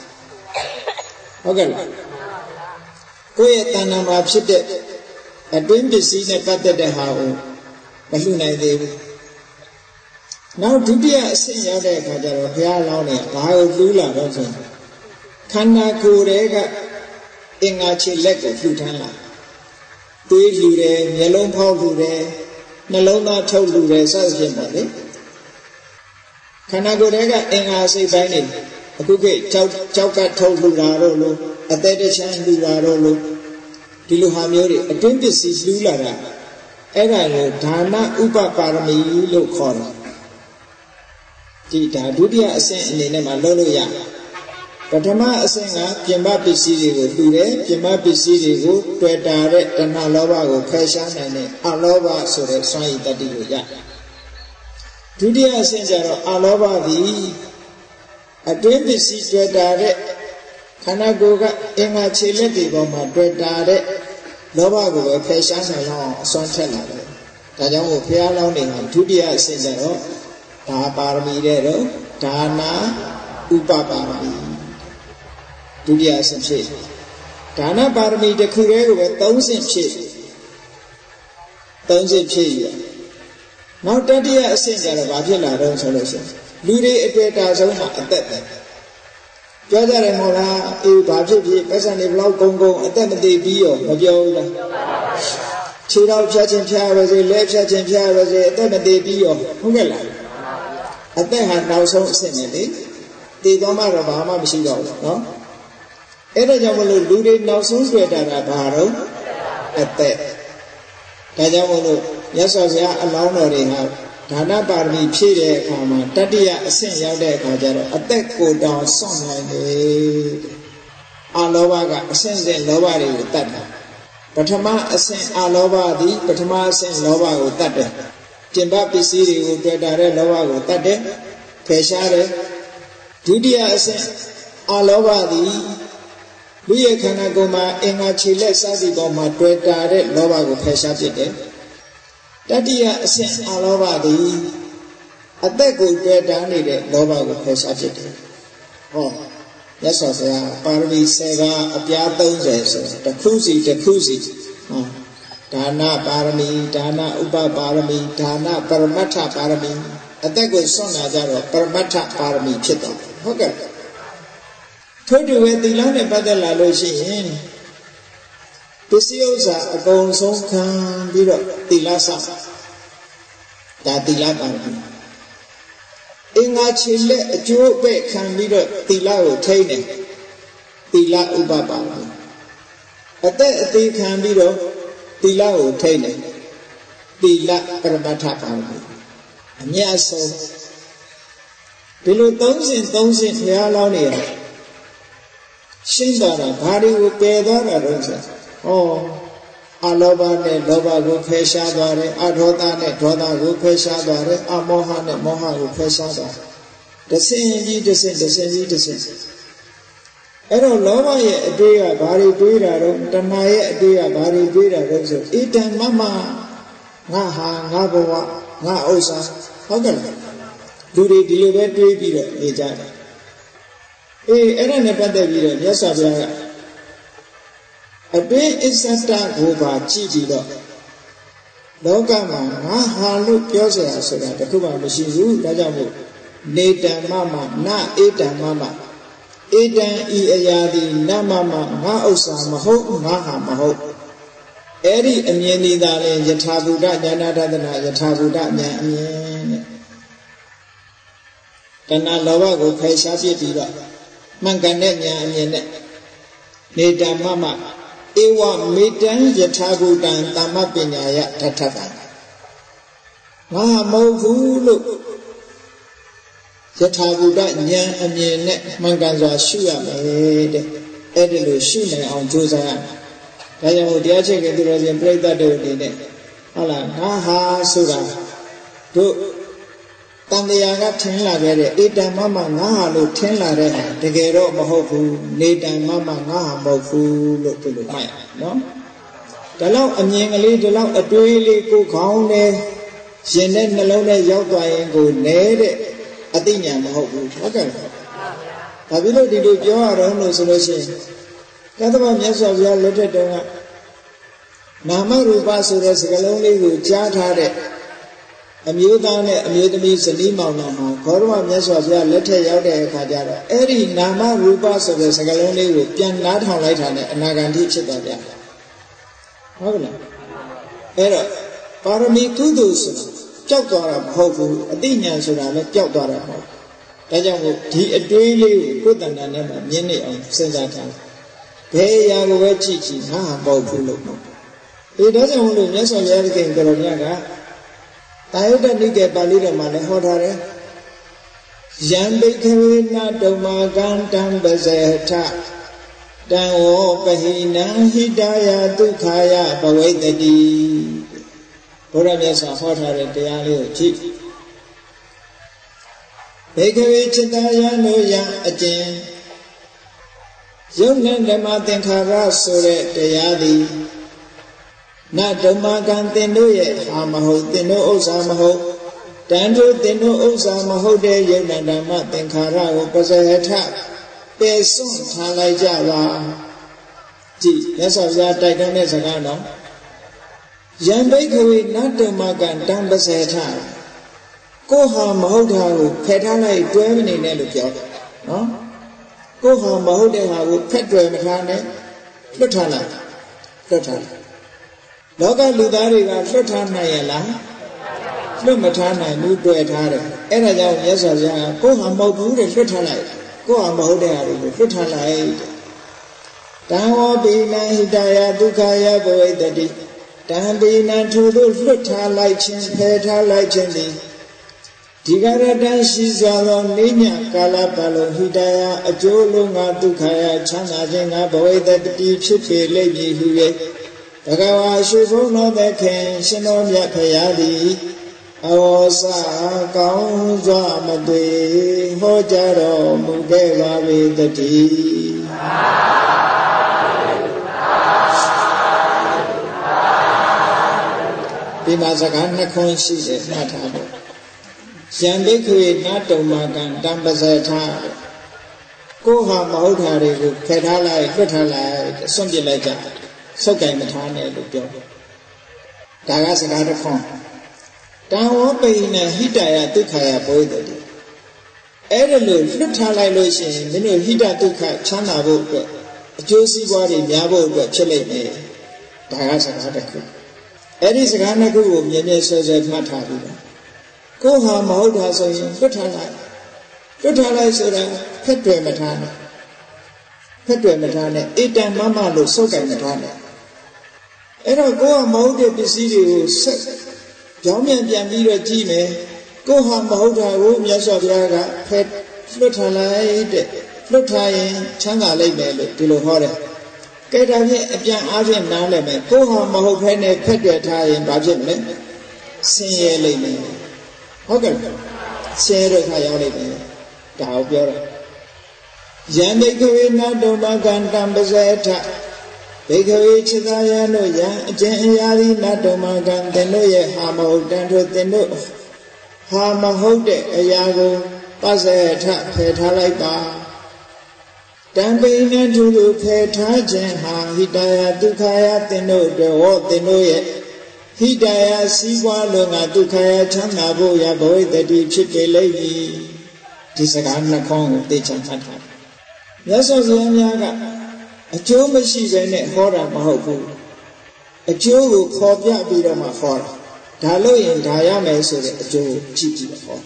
Okay. Koyatana Mapsite, a twin Pisina cut the Hao, Mahuna Devi. Now, Dubia sing out a Kajaro, Pialone, Pao Lula, Rosen. Kana Kurega, Ingachi Lego, Flutana. Big Lure, Yellow Paul Lure, Nalona told Lure, Sasjamali. Kana Gorega, Ingasi Bani, a cookie, Chauka told Lura. A better chance to Rolo, Diluhamuri, a 26 Lulara, Era Dana Upa Parami Lokora. Tita Dudia ascent in the name of Loloya. Patama Asenga, Pima Pisiri go do there, Pima Pisiri go, Direct and Alova go Peshan and Alova so that Sai Tadiya. Dudia ascent Alova the a 26 Direct. Kanagoga Inga Chile di Goma, Dredare, Lovago, Peshan along, Sontella. Tajamu Pialon, Tudia Sindero, Taparmidero, Tana, Upa Parmi. Tudia Simshi. Tana Parmi the Kurego with 1,000 sheep. 1,000 sheep. Now Tadia Sindero, Vapilla, don't solution. Ludi Equata Zona at that. Brother Mola, you Baji, Pesan Blau Congo, Atamati Bio, Mabiola. Chiro Chachin Pia was a left Chachin Pia was a Atamati Bio, Hugela. At they had now so similarly, they don't matter about Mamma Shigo, no? အဲ့ဒါကြောင့်မလို့လူတွေနောက်ဆုံးတွေ့တာကဘာတော့အသက်ဒါကြောင့်မလို့မြတ်စွာဘုရားအလောင်းတော်တွေဟာဒါနပါရမီဖြည့်တဲ့အခါမှာတတိယအဆင့်ရောက်တဲ့အခါကျတော့အသက်ကိုတောင်စွန့်နိုင်တယ်အလောဘကအဆင့်ဆင့်လောဘတွေကိုတတ်တာပထမအဆင့်အလောဘသည်ပထမအဆင့်လောဘကိုတတ်တယ်ကျင့်ပပစ္စည်းတွေကိုတွေ့တာတဲ့လောဘကိုတတ်တယ်ဖယ်ရှားတယ်ဒုတိယအဆင့်အလောဘသည်လူရဲ့ခန္ဓာကိုယ်မှာအင်္ဂါခြေလက်စသည်ပေါ်မှာတွေ့တာတဲ့လောဘကိုဖယ်ရှားပစ်တယ်တတိယအဆင့်အလောဘသည်အသက်ကိုတွေ့တာနေတဲ့လောဘကိုဖယ်ရှားပစ်တယ်ဟောမြတ်စွာဘုရားပါရမီ10ပါးအပြား30ဆိုတစ်ခုစီတစ်ခုစီဟောဒါနပါရမီဒါနဥပပါရမီဒါနပရမတ္ထပါရမီအသက်ကိုစွန့်လာကြတော့ပရမတ္ထပါရမီဖြစ်တော့ဟုတ်ကဲ့ထို့တူပဲသီလနဲ့ပတ်သက်လာလို့ရှိရင်ပစ္စည်းဥစ္စာအကုန်ဆုံးခံပြီးတော့သီလဆောက်ဒါသီလပါရမီအင်္ဂါခြေလက်အကျိုးအပဲ့ခံပြီးတော့သီလကိုထိန်းတယ်သီလဥပပါရမီအသက်အသေးခံပြီးတော့သီလကိုထိန်းတယ်သီလပရမတ္ထပါရမီအမြတ်ဆုံးဒီလိုသုံးစဉ်ဘုရားလောင်းနေရရှင်းသွားတာဘာတွေကိုပယ်သွားတာတော့ဆိုဟောအလောဘနဲ့လောဘကိုဖယ်ရှားသွားတယ်အဒေါသနဲ့ဒေါသကိုဖယ်ရှားသွားတယ်အမောဟနဲ့မောဟကိုဖယ်ရှားသွားတယ်တဆင့်ကြီးတဆင့်အဲ့တော့လောဘရဲ့အတွေ့ကဘာတွေတွေးတာတော့တဏှာရဲ့အတွေ့ကဘာတွေတွေးတာတော့ဆိုဣတံမမငါဟာငါဘဝငါဥစ္စာဟုတ်ကဲ့လူတွေဒီလိုပဲတွေးပြီးတော့နေကြတယ်အဲ့ဒါနဲ့ပတ်သက်ပြီးတော့မြတ်စွာဘုရားကအတွေ့အစ္ဆတကိုပါကြည့်ပြီးတော့လောကမှာငါဟာလို့ပြောเสียဆိုတာတခုမှမရှိဘူးဒါကြောင့်မို့နေတံမမနဧတံမမဧတံဤအရာသည်နမမငါဥစ္စာမဟုတ်ငါဟာမဟုတ်အဲ့ဒီအမြင်ဒီသာလဲယထာဘူတဉာဏတဒနာယထာဘူတဉာဏ်အမြင်နဲ့တဏှာလောဘကိုဖယ်ရှားပြစ်ပြီးတော့မှန်ကန်တဲ့ဉာဏ်အမြင်နဲ့နေတံမမဧဝမေတံယထာဘူတံသမ္မပညာယတထတံငါမဟုတ်ဘူးလို့ယထာဘူတဉာဏ်အမြင်နဲ့မှန်ကန်စွာရှုရမယ်တဲ့အဲ့ဒီလိုရှုနိုင်အောင်ကြိုးစားရမယ်ဒါကြောင့်တရားချက်ကသူတော်စင်ပြိဿတ်တို့အနေနဲ့ဟုတ်လားငါဟာဆိုတာတို့တန်တရားကထင်လာခဲ့တဲ့ဧတံမမငါဟာလို့ထင်လာတဲ့ဟာတကယ်တော့မဟုတ်ဘူးနေတံမမငါဟာမဟုတ်ဘူးလို့ဒီလိုမှတ်ရနော်ဒါလောက်အမြင်ကလေးဒါလောက်အတွေးလေးကိုခေါင်းနဲ့ရင်နဲ့နှလုံးနဲ့ရောက်သွားရင်ကိုနဲတဲ့အသိဉာဏ်မဟုတ်ဘူးဟုတ်ကဲ့ဒါပြီးလို့ဒီလိုပြောရတော့လို့ဆိုလို့ရှိရင်ကသဗ္ဗမြတ်စွာဘုရားလက်ထက်တုန်းကနာမရူပဆိုတဲ့စကားလုံးလေးကိုကြားထားတဲ့အမျိုးသားနဲ့အမျိုးသမီးဇနီးမောင်နှံမှာခေါရမမြတ်စွာဘုရားလက်ထက်ရောက်တဲ့အခါကျတော့အဲ့ဒီနာမရူပဆိုတဲ့စကားလုံးလေးကိုပြန်နားထောင်လိုက်တာနဲ့အနာဂံတိဖြစ်သွားကြတယ်ဟုတ်ကဲ့အဲ့တော့ပါရမီကုသိုလ်ဆိုတာကြောက်သွားတာမဟုတ်ဘူးအသိဉာဏ်ဆိုတာလည်းကြောက်သွားတာမဟုတ်ဒါကြောင့်မို့ဒီအတွေးလေးကိုကိုယ်တဏ္ဍာနဲ့မှမြင်နေအောင်စဉ်းစားထားဘယ်အရာကိုပဲကြည့်ကြည့်ငါဟာမဟုတ်ဘူးလို့ဒါကြောင့်မို့လို့မြတ်စွာဘုရားခင်ကိုယ်တော်မြတ်ကတာယုတ္တနိကေပါဠိတော်မှာလည်းဟောထားတယ်ယံဘိခဝေနတုံမာကံတံပဇေထတံဝောပဟိနံဟိတယဒုက္ခယဘဝိတတိဘုရားမြတ်စွာဟောထားတဲ့တရားလေးကိုကြည့်ဘိခဝေจิตာယနိုယံအကျဉ်ယုံနဲ့ဓမ္မသင်္ခါရဆိုတဲ့တရားသည်နဓမ္မကံသင်တို့ရဲ့ဟာမဟုတ်သင်တို့ဥစ္စာမဟုတ်တန်တို့သင်တို့ဥစ္စာမဟုတ်တဲ့ယုံနဲ့ဓမ္မသင်္ခါရကိုပဇေထပယ်စွန့်ထားလိုက်ကြပါကြည့်မြတ်စွာဘုရားတိုက်တွန်းတဲ့စကားနော်ယံဘိခဝေနဓမ္မကံတံပဇေထကိုဟာမဟုတ်တာကိုဖယ်ထားလိုက်တွဲမနေနဲ့လို့ပြောတယ်နော်ကိုဟာမဟုတ်တဲ့ဟာကိုဖက်တွယ်မထားနဲ့လွတ်ထားလိုက်လောကလူသားတွေကလွတ်ထားနိုင်ရလားလွတ်မထားနိုင်ဘူးတွေ့ထားတယ်အဲ့ဒါကြောင့်မြတ်စွာဘုရားကိုဟာမဟုတ်ဘူးတဲ့လွတ်ထားလိုက်ကိုဟာမဟုတ်တဲ့ဟာတွေကိုလွတ်ထားလိုက်တံဝပိနံဟိတယဒုက္ခယဘဝိတတိတံပိနံထိုသို့လွတ်ထားလိုက်ခြင်းဖယ်ထားလိုက်ခြင်းသည်ဒီကရတရှိစွာသောနိညာကာလပတ်လုံးဟိတယအကျိုးလုံးငါဒုက္ခယချမ်းသာခြင်းငါဘဝိတတိဖြစ်ပေလိမ့်မည်ဟု၍ဘဂဝါရှိဘုန်းတော်သခင်ရှင်တော်မြတ်ဖရာသည်အဝေါစကောင်းစွာမသွေဟောကြားတော်မူခဲ့ပါပေတည်းဒီမှာစကားနှစ်ခွန်းရှိတယ်မှတ်ထားဖို့ယံဘိက္ခွေနတုံမာကံတံပဇေထားကိုဟာမဟုတ်တာတွေကိုဖယ်ထားလိုက်လွတ်ထားလိုက်ဆွန့်ပစ်လိုက်ကြဆုတ်ကင်မထားနဲ့လို့ပြောဒါကစကားတစ်ခွန်းတံဝပိနဟိတယဒုက္ခယဘဝိတတိအဲ့ဒါလို့လွတ်ထားလိုက်လို့ရှိရင်မင်းတို့ဟိတဒုက္ခချမ်းသာဖို့အတွက်အကျိုးစီးပွားတွေများဖို့အတွက်ဖြစ်လိမ့်မယ်ဒါကစကားတစ်ခုအဲ့ဒီစကားနှစ်ခုကိုမြဲမြဲဆွဲဆွဲမှတ်ထားပြီးတော့ကိုဟာမဟုတ်တာဆိုရင်လွတ်ထားလိုက်ဆိုတာဖက်တွယ်မထားနဲ့အေတံမမလို့စုပ်ကင်မထားနဲ့အဲ့တော့ကိုဟာမဟုတ်တဲ့ပစ္စည်းတွေကိုဆက်ကြောင်းပြန်ပြီးတော့ကြည့်မယ်ကိုဟာမဟုတ်တာကိုမြတ်စွာဘုရားကဖက်လွတ်ထားလိုက်တဲ့လွတ်ထားရင်ချမ်းသာလိမ့်မယ်လို့ဒီလိုဟောတယ်ကဲဒါဖြင့်အပြန်အားဖြင့်နားလည်မယ်ကိုဟာမဟုတ်ဖဲနဲ့ဖက်တွယ်ထားရင်ဘာဖြစ်မလဲဆင်းရဲလိမ့်မယ်ဟုတ်ကဲ့ဆင်းရဲဒုက္ခရောက်လိမ့်မယ်ဒါကိုပြောတာယံဘိက္ခဝေနတုံမကံတံပဇေထဘိက္ခဝေခြေသာယံတို့ယံအကျင့်အရာသည်နတုံမကံသင်တို့ရဲ့ဟာမဟုတ်တန်တို့သင်တို့ဟာမဟုတ်တဲ့အရာကိုပဇေထဖယ်ထားလိုက်ပါတံပိနံသူတို့ဖယ်ထားခြင်းဟာဟိတယဒုက္ခယသင်တို့အတွက်ဟောသင်တို့ရဲ့ဟိတယစီးပွားလုံးကဒုက္ခယချမ်းသာဖို့ရဘဝိတတိဖြစ်ပေလိမ့်မည်ဒီစကားနှစ်ခေါင်းကိုသိချင်မှတ်ထားမြတ်စွာဘုရားများကအကျိုးမရှိဘဲနဲ့ဟောတာမဟုတ်ဘူးအကျိုးကိုခေါ်ပြပြီးတော့မှဟောတာဒါလို့ရင်ဒါရမယ်ဆိုတဲ့အကျိုးကိုကြည့်ကြည့်တော့ဟော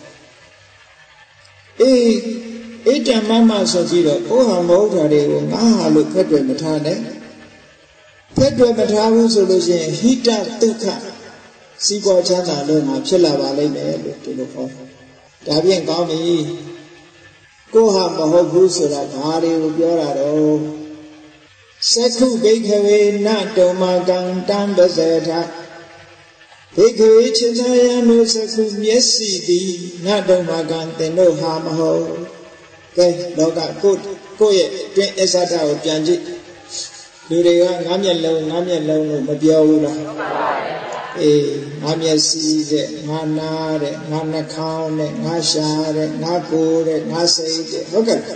အေတံမမဆိုပြီးတော့ကိုဟာမဟုတ်တာတွေကိုငါဟာလို့ဖက်တွယ်မထားနဲ့ဖက်တွယ်မထားဘူးဆိုလို့ရှိရင်ဟိတဒုက္ခစီးပွားချမ်းသာလို့ငါဖြစ်လာပါလိမ့်မယ်လို့ဒီလိုဟောဒါဖြင့်ကောင်းပြီကိုဟာမဟုတ်ဘူးဆိုတာဘာတွေကိုပြောတာတော့သက္ခုဘိက္ခဝေနတုံမကံတံပဇေထဘိက္ခဝေခြေသာယံတို့သက္ခုမျက်စိသည်နတုံမကံသင်တို့ဟာမဟုတ်ကဲလောကကိုယ့်ရဲ့တွင်အစ္ဆဒကိုပြန်ကြည့်လူတွေကငါးမျက်လုံးလို့မပြောဘူးလားငါမျက်စိတဲ့ငါနားတဲ့ငါနှာခေါင်းတဲ့ငါရှားတဲ့ငါကိုယ်တဲ့ငါစိတ်တဲ့ဟုတ်ကဲ့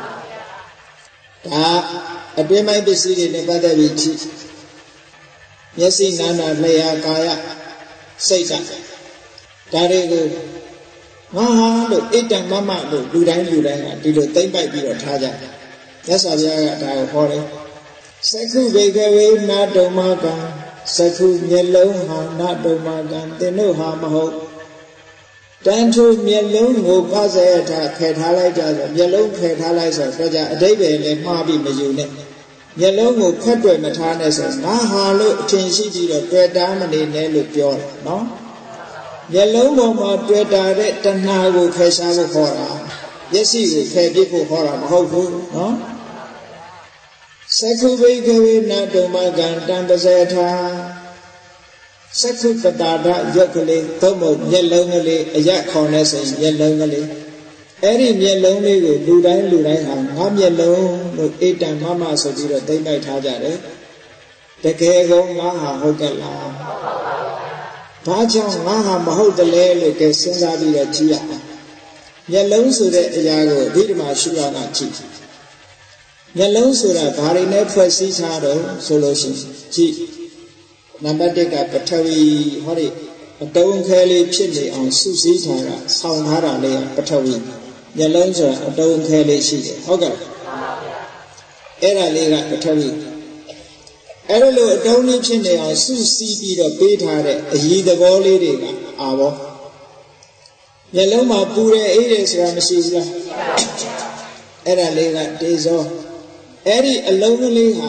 ဒါအတွင်းပိုင်းပစ္စည်းတွေနဲ့ပတ်သက်ပြီးကြည့်မျက်စိနားနာလျှာကာယစိတ်ဓာတ်ဒါတွေကိုငါဟာလို့အိတ္တမမလို့လူတိုင်းကဒီလိုသိမ့်ပိုက်ပြီးတော့ထားကြတယ်မြတ်စွာဘုရားကဒါကိုဟောတယ်သက္ခုဘိက္ခဝေနတုံမကံသက္ခုမျက်လုံးဟာနတုံမကံသင်တို့ဟာမဟုတ်တန်ထိုမျက်လုံးကိုပဇေထဖယ်ထားလိုက်ကြဆိုမျက်လုံးဖယ်ထားလိုက်ဆိုတော့ကြအတိတ်ပဲလည်းမှားပြီးမယူနဲ့မျက်လုံးကိုဖက်တွယ်မထားနဲ့ဆိုငါဟာလို့အထင်ရှိပြီးတော့တွေ့တာမနေနဲ့လို့ပြောတာနော်မျက်လုံးပေါ်မှာတွေ့တာတဲ့တဏှာကိုဖယ်ရှားဖို့ခေါ်တာမျက်စိကိုဖယ်ပြစ်ဖို့ခေါ်တာမဟုတ်ဘူးနော်သက္ခုဘိက္ခဝေနတုံမကံတံပဇေထသက္ခုပတာဒရုပ်ကလေးသို့မဟုတ်မျက်လုံးကလေးအရခေါ်နေဆိုရင်မျက်လုံးကလေးအဲ့ဒီမျက်လုံးလေးကိုလူတိုင်းဟာငါမျက်လုံးလို့အေတံမမဆိုပြီးတော့သိမ့်လိုက်ထားကြတယ်တကယ်ကောငါဟာဟုတ်ကဲ့လားဘာကြောင့်ငါဟာမဟုတ်တယ်လဲလို့ကဲစဉ်းစားပြီးတော့ကြည့်ရအောင်မျက်လုံးဆိုတဲ့အရာကိုအဘိဓမ္မာရှုရတာကြည့်မျက်လုံးဆိုတာဘာတွေနဲ့ဖွဲ့စည်းထားတော့ဆိုလို့ရှိရင်ကြည့်နံပါတ်1ကပထဝီဟောဒီအတုံးခဲလေးဖြစ်နေအောင်စုစည်းထားတာဆောင်းထားတာလေးကပထဝီမျက်လုံးဆိုတာအတုံးခဲလေးရှိတယ်ဟုတ်ကဲ့အဲ့ဒါလေးကပထဝီအဲ့လိုအတုံးလေးဖြစ်နေအောင်စုစည်းပြီးတော့ပေးထားတဲ့အရည်သဘောလေးတွေကအာဘောမျက်လုံးမှာပူတယ်အေးတယ်ဆိုတာမရှိဘူးလားအဲ့ဒါလေးကတေဇော Eri alone leha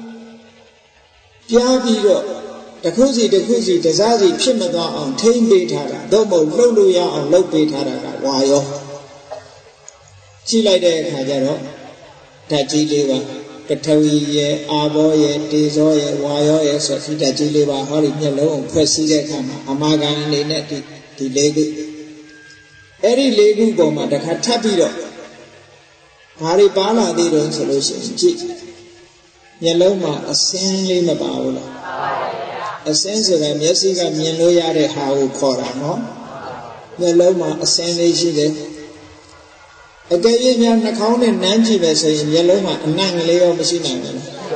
Piabiro the Kuzi Desazi Pimada on Tame Betara Domo Luluya on Low Betara Wayo Chile de Kajaro Taji Leva Katawi Aboye Desoye Wayo Sofita Jileva Hori Yellow Preside Kama Amaga and Neti the Legu Eri Legu Goma the Katabiro Haribala the Don Solution Yeloma a Sanley Mabaula. A sense of a Messica Mianoya how Cora, no? Yeloma a Sanley. A Gayan account in Nanji Vessel in Yeloma and Nang Leo Machina.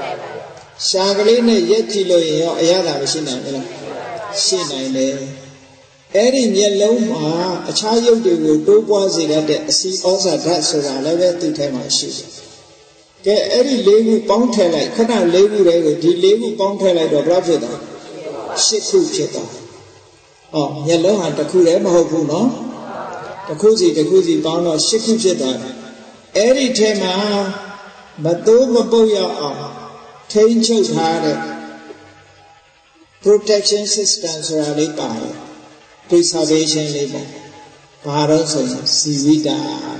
Shagalina Yetilo Ayala Machina. Sina. Erin Yeloma, a child will do was it at the sea also that so I never to tell my ship. Get every label bounty like, can I label the label bounty like the brother? Ship cheta. Oh, yellow and the cool Emahoku, no? The cozy bound or ship cheta. Every time, but though Maboya Tain chose hard protection systems are laid by preservation labor. Paros and Sivita.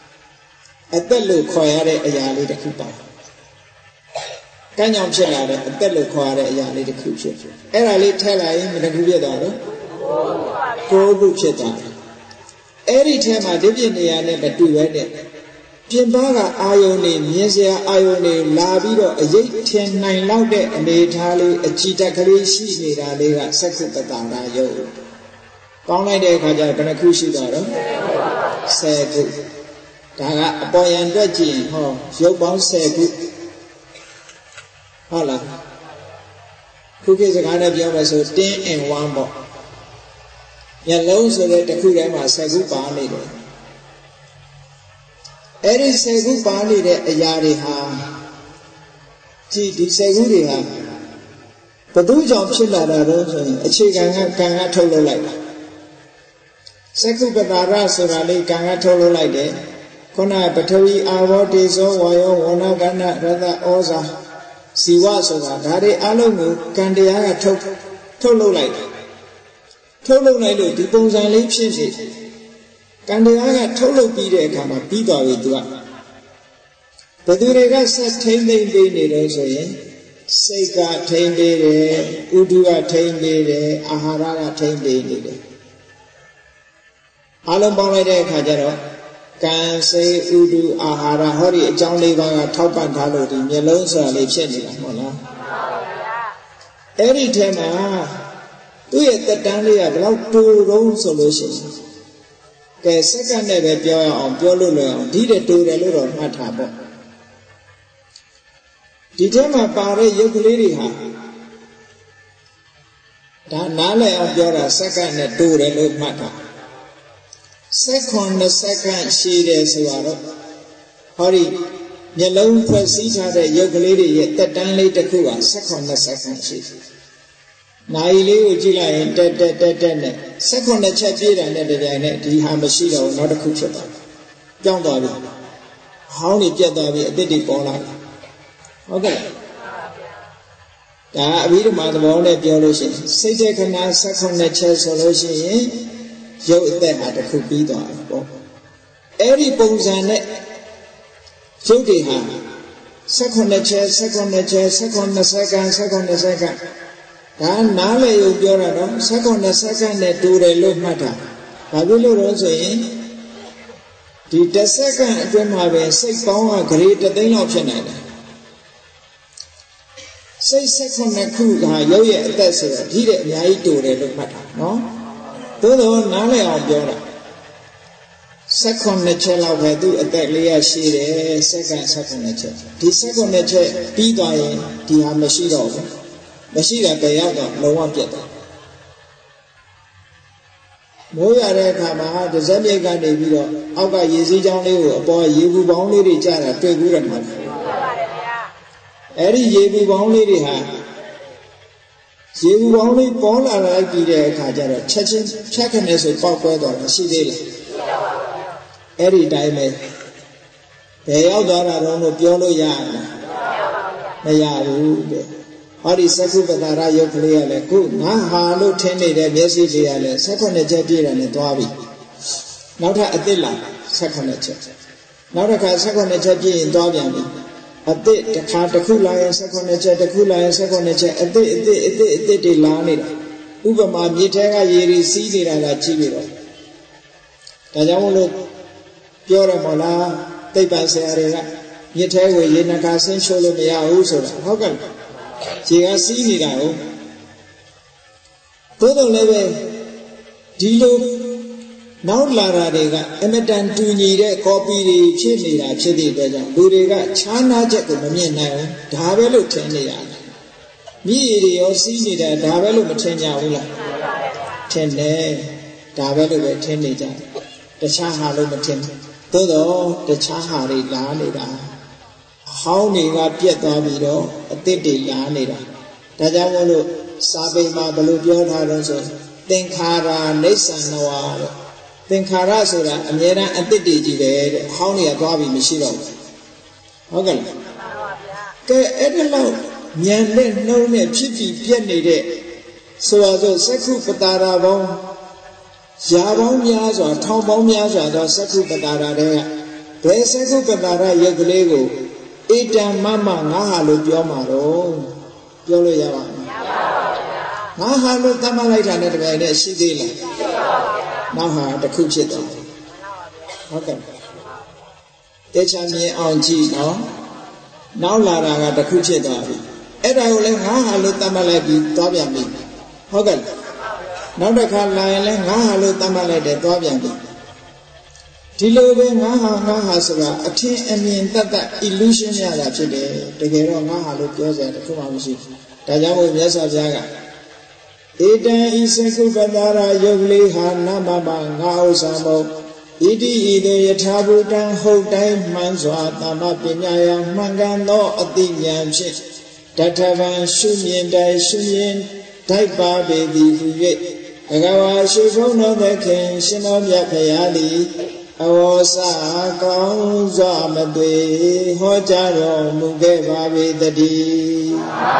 At the look, Koyare Ayali the Kupa. Can you tell at the look, Koyare Ayali the Kucha? Erali tell I in the Gubiador? Go Bucheta. Every time I did in the end, but do it. Pimbaga Ione, Miesia Ione, Labido, a 8-10-9 laude, and the Itali, a cheetah Kali, she need a lega, Sakutana yo. Paula de Kaja, Panakushi daughter. Said. Daga boy and Reggie, oh, your boss said good. Holla. Cookies are kind of your so 10 and 1 box. Yellow so that the Kurema said good barley. Eddie said good barley that a yari ha. Gee, say good ha. But do jump chilla, a chicken can told like. Seku Badara Surali can told like that. Kona Batawi Awa Deso Wayo Wana Gana Rada Oza Siwa Soga Dare Alamu Kandiaga Tolo Light Tolo Light the Bones and Lip Shinji Kandiaga Tolo Pide Kama Piba Vidua The Durega said Tame Day Seka Tame Day Udua Tame Day Aharaga Tame Day Alambala de Kajaro Can say Udu Ahara Hori, a John Leva, top and Halo, the Yellow, Lake Shenny. Every time, do it the Dandy about 2 wrong solutions. The second never pure on Piolo, did it to the little Matabo. The Jama Pare Yokuliri ha. The Nale of your second to the little matter. Second, she is Suaro. Hurry, Yellow procedure the Yogalidi yet that done later Kua, second she. Naili Ujila in dead. Second, the chapter and the Hamashida, not a Kuchata. Young Dobby. How did get Dobby a bit for life? Okay. I read about the world of biology. Say they can ask second nature solution. Yo, that had a could be done. Every bones and it. So they have. Second nature. And now you go around. Second, do the look matter. I will also in. The second, when I will say, power greater than option. Say second, cool, yo, yeah, that's it. He did me do the look matter. No? Todo nale objora. Second nature where do a deadly she second nature. The second nature be dying the Hamashida. Mashida Gayada, no one get. Moya Kama, the Zambia Gandhi, Ava Yezi Johnny, a boy, you won't need each other, pay good enough. Eddie Yebu won't need it. You only born a like the Kajara, checking as a pop weather, a city. Every time, they all got a run of Piolo Yan. မရဘူးတဲ့ဟောဒီသက္ကုပ္ပတာရယုတ်ကလေးကလည်းခုငါဟာလို့ထင်နေတဲ့မျက်စိလေးကလည်း18ချက်ပြည့်တယ်နဲ့သွားပြီနောက်ထပ်အသစ်လာ18ချက်နောက်တစ်ခါ18ချက်ပြည့်ရင်သွားပြန်ပြီအသစ်တစ်ခါတစ်ခုလာရင်18ချက်တစ်ခုလာရင်18ချက်အသစ်တွေလာနေတာဥပမာမြေထဲကရေတွေစီးနေတာကကြည့်ပြီးတော့ဒါကြောင့်မို့လို့ပြောရမလားသိပ္ပံဆရာတွေကမြေထဲကိုရေနဂါဆင်းချိုးလို့မရဘူးဆိုတာဟုတ်ကဲ့ရေကစီးနေတာဟုတ်သို့တော်လည်းပဲဒီလိုနောက်လာတာတွေကအမတန်တူညီတဲ့ copy တွေဖြစ်နေတာဖြစ်တဲ့အတွက်ကြောင့်လူတွေကခြားနာချက်ကိုမမြင်နိုင်ဘူးဒါပဲလို့ထင်နေရတယ်မြည်ရည်ရောစီးနေတာဒါပဲလို့မထင်ကြဘူးလားထင်တယ်ဒါပဲလို့ပဲထင်နေကြတယ်တခြားဟာလို့မထင်ဘူးသို့တော့တခြားဟာတွေလာနေတာအဟောင်းတွေကပြက်သွားပြီးတော့အသစ်တွေလာနေတာဒါကြောင့်မို့လို့စာပေမှာဘယ်လိုပြောထားတော့ဆိုသင်္ခါရနိစ္စနဝါတဲ့သင်္ခါရဆိုတာအမြဲတမ်းအသစ်တွေကြီးပဲတဲ့အဟောင်းတွေကသွားပြီးမရှိတော့ဘူးဟုတ်ကဲ့လားကဲအဲ့ဒီလောက်ဉာဏ်နဲ့နှုံးနဲ့ဖြစ်ပြီးပြက်နေတဲ့ဆိုတော့သက္ကုပ္ပတာရပေါင်းရာပေါင်းများစွာထောင်ပေါင်းများစွာသောသက္ကုပ္ပတာရတဲ့ဘယ်သက္ကုပ္ပတာရရုပ်ကလေးကိုဣတံမမငါဟာလို့ပြောမှာတော့ပြောလို့ရပါ့မလားငါဟာလို့သတ်မှတ်လိုက်တာနဲ့တပြိုင်တည်းရှိသေးလားနောက်ဟာတစ်ခုဖြစ်သွားတယ်ဟုတ်ကဲ့တေချာမြင်အောင်ကြည့်နော်နောက်လာတာကတစ်ခုဖြစ်သွားပြီအဲ့ဒါကိုလည်းငါဟာလို့သတ်မှတ်လိုက်ပြီးသွားပြန်ပြီဟုတ်ကဲ့နောက်တစ်ခါလာရင်လည်းငါဟာလို့သတ်မှတ်လိုက်တယ်သွားပြန်ပြီဒီလိုပဲငါဟာဆိုတာအထင်အမြင်တတ် illusion ရတာဖြစ်တယ်တကယ်တော့ငါဟာလို့ပြောစရာတခုမှမရှိဘူးဒါကြောင့်မို့မြတ်စွာဘုရားကဧတံဤသက္ကုပ္ပတာရယုတ်လေးဟာနမမငါဥစ္စာမို့ဣတိဤသိယထာဘူတံဟုတ်တိုင်းမှန်စွာသမ္မပညာယမှန်ကန်သောအသိဉာဏ်ဖြင့်တထဗံရှုမြင်တိုင်းရှုမြင်တိုက်ပါပေသည်ဟု၍ဘဂဝါရှုဖုံးတော်သခင်ရှင်တော်မြတ်ဖရာသည်အဝေါစကောင်းစွာမသွေဟောကြားတော်မူခဲ့ပါပေတည်း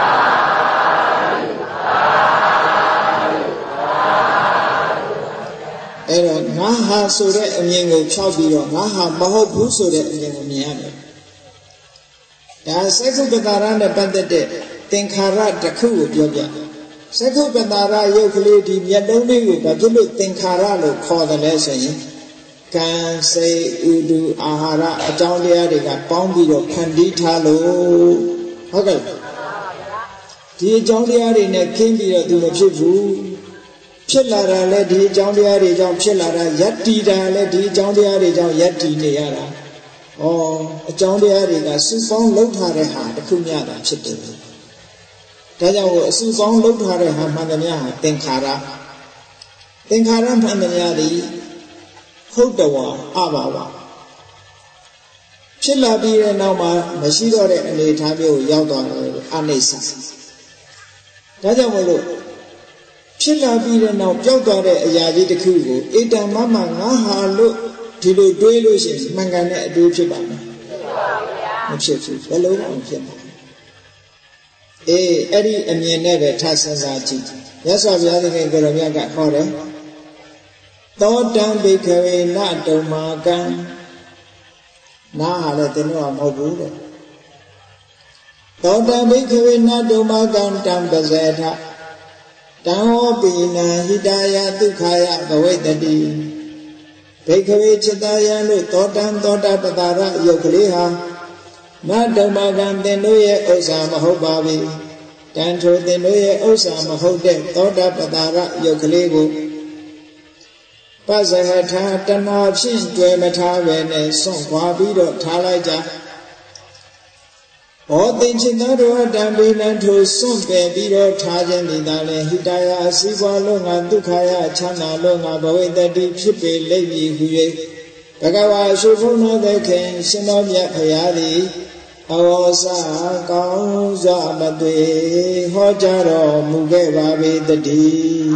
အဲ့တော့ငါဟာဆိုတဲ့အမြင်ကိုဖြောက်ပြီးတော့ငါဟာမဟုတ်ဘူးဆိုတဲ့အမြင်ကိုမြင်ရမယ်ဒါသက္ကုပ္ပတာရနဲ့ပတ်သက်တဲ့သင်္ခါရတစ်ခုကိုပြောပြသက္ကုပ္ပတာရရုပ်ကလေးဒီမျက်လုံးလေးကိုဘာဖြစ်လို့သင်္ခါရလို့ခေါ်တယ်လဲဆိုရင်ကံစိတ်ဥဒုအာဟာရအကြောင်းတရားတွေကပေါင်းပြီးတော့ဖန်တီးထားလို့ဟုတ်ကဲ့ဒီအကြောင်းတရားတွေနဲ့ခင်းပြီးတော့သူမဖြစ်ဘူးဖြစ်လာတာလည်းဒီအကြောင်းတရားတွေကြောင့်ဖြစ်လာတာယတ္တိတာလည်းဒီအကြောင်းတရားတွေကြောင့်ယတ္တိနေရတာဩအကြောင်းတရားတွေကစုပေါင်းလုံးထားတဲ့ဟာတစ်ခုများတာဖြစ်တယ်ဒါကြောင့်အစုပေါင်းလုံးထားတဲ့ဟာမှန်သမျှဟာသင်္ခါရမှန်သမျှသည်ဟုတ်တော်အဘာဝဖြစ်လာပြီးတဲ့နောက်မှာမရှိတော့တဲ့အနေအထားမျိုးကိုရောက်သွားတယ်အနိစ္စဒါကြောင့်မို့လို့ဖြစ်လာပြီးတဲ့နောက်ပျောက်သွားတဲ့အရာကြီးတစ်ခုကိုဣတံမမငါဟာလို့ဒီလိုတွေးလို့ရှိရင်မှန်ကန်တဲ့အတွေးဖြစ်ပါမယ်မဖြစ်ဘူးဘယ်လိုမှမဖြစ်ဘူးအဲ့ဒီအမြင်နဲ့ပဲထပ်စဉ်းစားကြည့်မြတ်စွာဘုရားသခင်ကိုရောမြတ်ကဟောတယ်သောတံဘိက္ခဝေနတုံမာကံနာဟာလည်းတင်တော့မဟုတ်ဘူးတဲ့သောတံဘိက္ခဝေနတုံမာကံတံပဇေထတံဟောပိနံဟိတယဒုက္ခယဘဝိတ္တိဘိက္ခဝေจิตာယံလို့သောတံသောတာပတာရယုတ်ကလေးဟာနတုံမာကံသင်တို့ရဲ့ဥစ္စာမဟုတ်ပါဘူးတန်ထိုသင်တို့ရဲ့ဥစ္စာမဟုတ်တဲ့သောတာပတာရယုတ်ကလေးကိုပဇဟထာတဏှာဖြင့်တွေ့မထားပဲနဲ့စွန့်ခွာပြီးတော့ထားလိုက်ကြဟောသင်္ချိတတော်တံပိနံထိုစွန့်ပယ်ပြီးတော့ထားခြင်းဒီသာလဲဟိတယအစီးပွားလုံးငါဒုက္ခယချမ်းသာလုံးငါဘဝိတ္တိဖြစ်ပေလိမ့်မည်ဟု၍ဘဂဝါရှုဖုံးတော်သခင်ရှင်တော်မြတ်ဖရာသည်အဝေါစကောင်းစွာမသွေဟောကြားတော်မူခဲ့ပါပေတည်း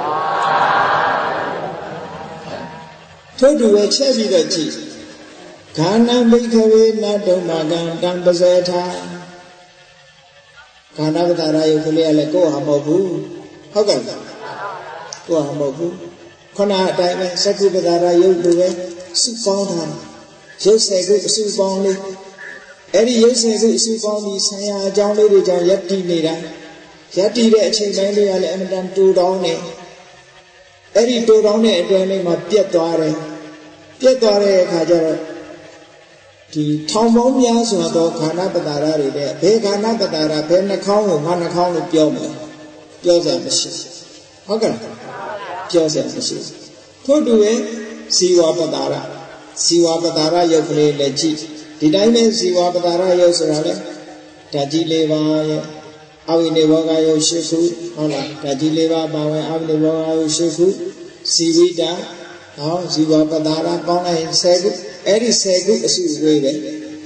ထို့တူပဲချက်ပြီးတော့ကြည့်က Khana bhikkhave nadomagam tampasatha. Khana vatara yukule ale ko hamobu. Hoga. Ko hamobu. Khana atai sakku vatara yukule supong. Yusegu supong. Eri yusegu supong saya jang le jang yatti nira. Yatti de achain bain le ale amadan tu dong ne. Eri tu dong ne atwain le ma piat twa de. Piat twa de akha jaro di thong mong mya so do khana patara de bhe khana patara bhe nakhong ko ma nakhong lo pyo ma pyo sa mashiဟုတ်ကဲ့pyo sa mashi ထို့တူပဲဇီဝပတာရဇီဝပတာရယုတ်ကလေးလည်းကြည့်ဒီတိုင်းပဲဇီဝပတာရယုတ်ဆိုတာလေဓာတ်ကြီး၄ပါးရဲ့အဝိနေဘောဂယုတ်၈ခုဟုတ်လားဓာတ်ကြီး၄ပါးပါဝင်အဝိနေဘောဂယုတ်၈ခုဇီဝိတာဟောဇီဝပတာရပေါင်းလိုက်10ခုအဲ့ဒီ10ခုအစုအဝေးပဲ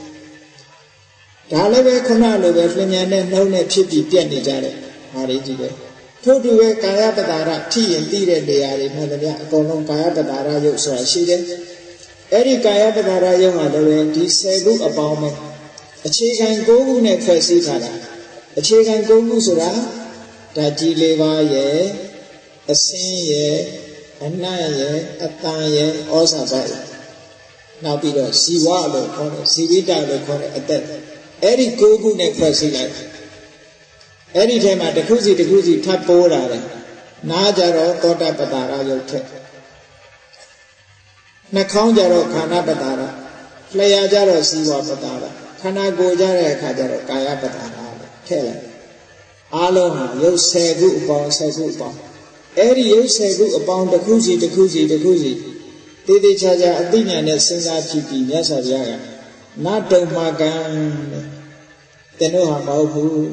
ဒါလည်းပဲခုနလိုပဲလျင်မြန်နဲ့နှုံးနဲ့ဖြစ်ပြီးပြက်နေကြတယ်ဟာလေးကြည့်တယ်ထို့တူပဲကာယပတာရထိရင်သိတဲ့နေရာတွေမှန်တယ်ဗျအကုန်လုံးကာယပတာရယုတ်ဆိုတာရှိတယ်အဲ့ဒီကာယပတာရယုတ်ဟာလည်းဒီ10ခုအပေါင်းပဲအခြေခံ9ခုနဲ့ဖွဲ့စည်းထားတာအခြေခံ9ခုဆိုတာဓာတ်ကြီး၄ပါးရဲ့အစင်းရဲ့အနတ်ရဲ့အတန်ရဲ့ဩဇာပိုက်နောက်ပြီးတော့ဇီဝလို့ခေါ်တယ်ဇီဝိတလို့ခေါ်တယ်အသက်အဲ့ဒီ9ခုနဲ့ဖွဲ့စည်းလိုက်အဲ့ဒီထဲမှာတစ်ခုစီထပ်ပိုးတာလေနားကြတော့သောတပတ္တာရယုတ်ထက်နှာခေါင်းကြတော့ခန္ဓာပတ္တာရလျှာကြတော့ဇီဝပတ္တာရခန္ဓာကိုယ်ကြတဲ့အခါကျတော့ကာယပတ္တာရထည့်လိုက်အားလုံးဟာယုတ်10ခုအပေါင်း10ခုအပေါင်းအဲ့ဒီယုတ်10ခုအပေါင်းတစ်ခုစီတေးသေးချာချာအသိဉာဏ်နဲ့စဉ်းစားကြည့်ပြီးမြတ်စွာဘုရားကနတုံမကံတဲ့တို့ဟာမဟုတ်ဘူး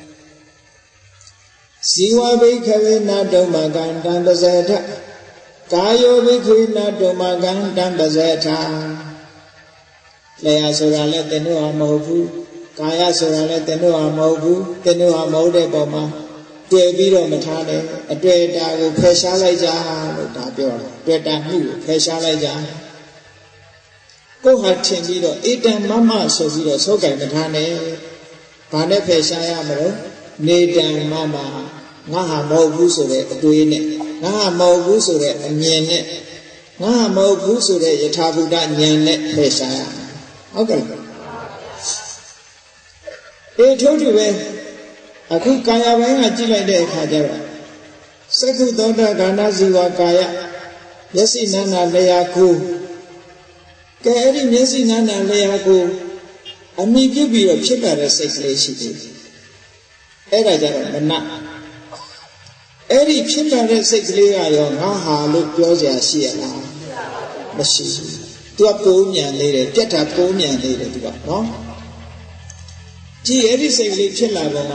ဇီဝဘိက္ခဝေနတုံမကံတံပဇေထကာယောဘိက္ခဝေနတုံမကံတံပဇေထလျှာဆိုတာလည်းတဲ့တို့ဟာမဟုတ်ဘူးကာယဆိုတာလည်းတဲ့တို့ဟာမဟုတ်ဘူးတဲ့တို့ဟာမဟုတ်တဲ့ပုံမှာတွေ့ပြီးတော့မထားနဲ့အတွေ့အတာကိုဖယ်ရှားလိုက်ကြလို့ဒါပြောတာတွေ့တာမှုကိုဖယ်ရှားလိုက်ကြကိုယ်ဟာထင်ပြီးတော့အေတံမမဆိုပြီးတော့သုတ်ကင်မထားနဲ့ဘာနဲ့ဖယ်ရှားရမလို့နေတံမမငါဟာမဟုတ်ဘူးဆိုတဲ့အတွေးနဲ့ငါဟာမဟုတ်ဘူးဆိုတဲ့အမြင်နဲ့ငါဟာမဟုတ်ဘူးဆိုတဲ့ယထာဘုဒ္ဓဉာဏ်နဲ့ဖယ်ရှားရဟုတ်ကဲ့ထို့တူပဲအခုကာယပိုင်းကကြည့်လိုက်တဲ့အခါကျတော့သက္ကုသောတာခန္ဓာဇီဝကာယမျက်စိနာနာလျာကိုကဲအဲ့ဒီမျက်စိနာနာလျာကိုအမိပြုပြီးတော့ဖြစ်လာတဲ့စိတ်ကလေးရှိတယ်အဲ့ဒါကြတော့မနအဲ့ဒီဖြစ်လာတဲ့စိတ်ကလေးကရောငါဟာလို့ပြောစရာရှိရလားမရှိဘူးသူကပိုးမြန်နေတယ်ပြတ်တာပိုးမြန်နေတယ်သူကနော်ကြည့်အဲ့ဒီစိတ်ကလေးဖြစ်လာတော့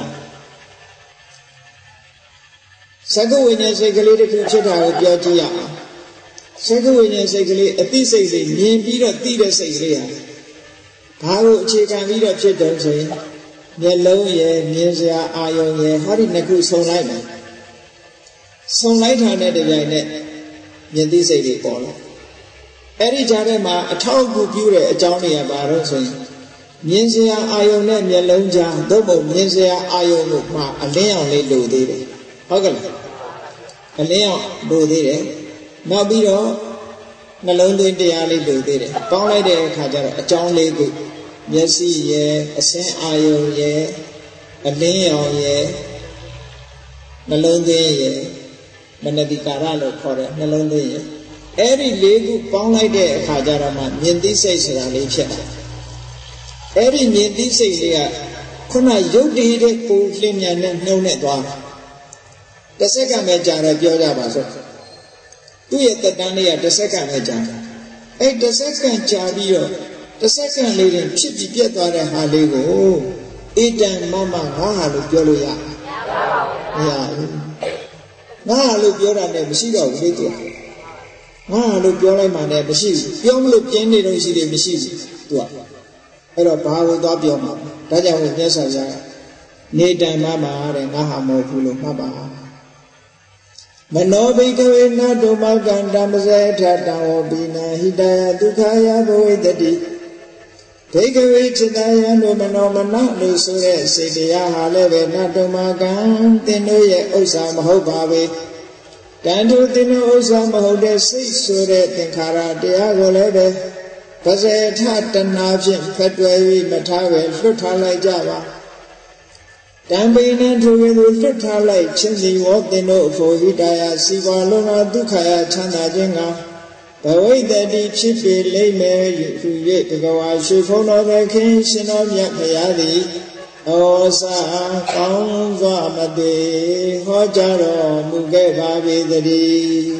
သက္ကဝိညာဉ်စိတ်ကလေးတစ်ခုဖြစ်တာကိုပြောကြည့်ရအောင်သက္ကဝိညာဉ်စိတ်ကလေးအသိစိတ်လေးမြင်ပြီးတော့သိတဲ့စိတ်ကလေးဟာဘာလို့အခြေခံပြီးတော့ဖြစ်တယ်ဆိုရင်မျက်လုံးရဲ့မြင်စရာအာယုံရဲ့ဟာဒီနှစ်ခုဆုံလိုက်တယ်ဆုံလိုက်တာနဲ့တပြိုင်နက်မြင်သိစိတ်တွေပေါ်လာအဲ့ဒီကြားထဲမှာအထောက်အကူပြုတဲ့အကြောင်းတွေကဘာလို့ဆိုရင်မြင်စရာအာယုံနဲ့မျက်လုံးကြားသို့မဟုတ်မြင်စရာအာယုံတို့မှာအလင်းအောင်လေးလိုသေးတယ်ဟုတ်ကဲ့အလင်းအောင်လိုသေးတယ်နောက်ပြီးတော့နှလုံးသွင်းတရားလေးလိုသေးတယ်ပေါင်းလိုက်တဲ့အခါကျတော့အကြောင်းလေးခုမျက်စိရဲ့အစင်းအာယုံရဲ့အလင်းရောင်ရဲ့နှလုံးသွင်းရဲ့မနတိကာရလို့ခေါ်တဲ့နှလုံးသွင်းရဲ့အဲ့ဒီလေးခုပေါင်းလိုက်တဲ့အခါကျတော့မှမြင်သိစိတ်ဆိုတာလေးဖြစ်လာအဲ့ဒီမြင်သိစိတ်လေးကခုနရုပ်တည်တဲ့ကိုယ်လင်းမြန်နဲ့နှုံနဲ့သွားတစ်စက္ကန့်ပဲကြာတယ်ပြောကြပါစို့သူ့ရဲ့တက်တန်းလေးကတစ်စက္ကန့်ပဲကြာတယ်အဲ့တစ်စက္ကန့်ကြာပြီးတော့တစ်စက္ကန့်လေးတင်ဖြစ်ပြီးပြတ်သွားတဲ့ဟာလေးကိုအေတံမမငါဟာလို့ပြောလို့ရမရဘူးငါဟာလို့ပြောတာနဲ့မရှိတော့ဘူးလေသူငါဟာလို့ပြောလိုက်မှလည်းမရှိဘူးပြောမလို့ပြင်းနေတော့ရှိတယ်မရှိဘူးသူကအဲ့တော့ဘာလို့သွားပြောမှာဒါကြောင့်မြတ်စွာဘုရားနေတံမမတဲ့ငါဟာမဟုတ်ဘူးလို့မှတ်ပါမနောဘိကဝေနတုမကံတံပဇေထတံဝပိနာဟိတယဒုက္ခယဘဝိတတိဘေကဝေจิตယံတို့မနောမနလို့ဆိုတဲ့စေတရားဟာလည်းပဲနတ်တုမကံသင်တို့ရဲ့ဥစ္စာမဟုတ်ပါပဲတန်တို့သင်တို့ဥစ္စာမဟုတ်တဲ့စိတ်ဆိုတဲ့သင်္ခါရတရားကိုလည်းပဲပဇေထတဏှာဖြင့်ဖက်တွယ်ပြီးမထားပဲလွတ်ထားလိုက်ကြပါတံပိနံထိုကဲ့သို့လွတ်ထားလိုက်ခြင်းစီဝသင်တို့အဖို့ဟိတယစီပါလုံးသောဒုက္ခယချမ်းသာခြင်းကဘဝိတ္တိဖြစ်ပေလိမ့်မယ်ဟု၍ဘဂဝါရှိဖုံးတော်သခင်ရှင်တော်မြတ်ဖရာသည်ဩစာကောင်းစွာမသွေဟောကြားတော်မူခဲ့ပါပေသတည်း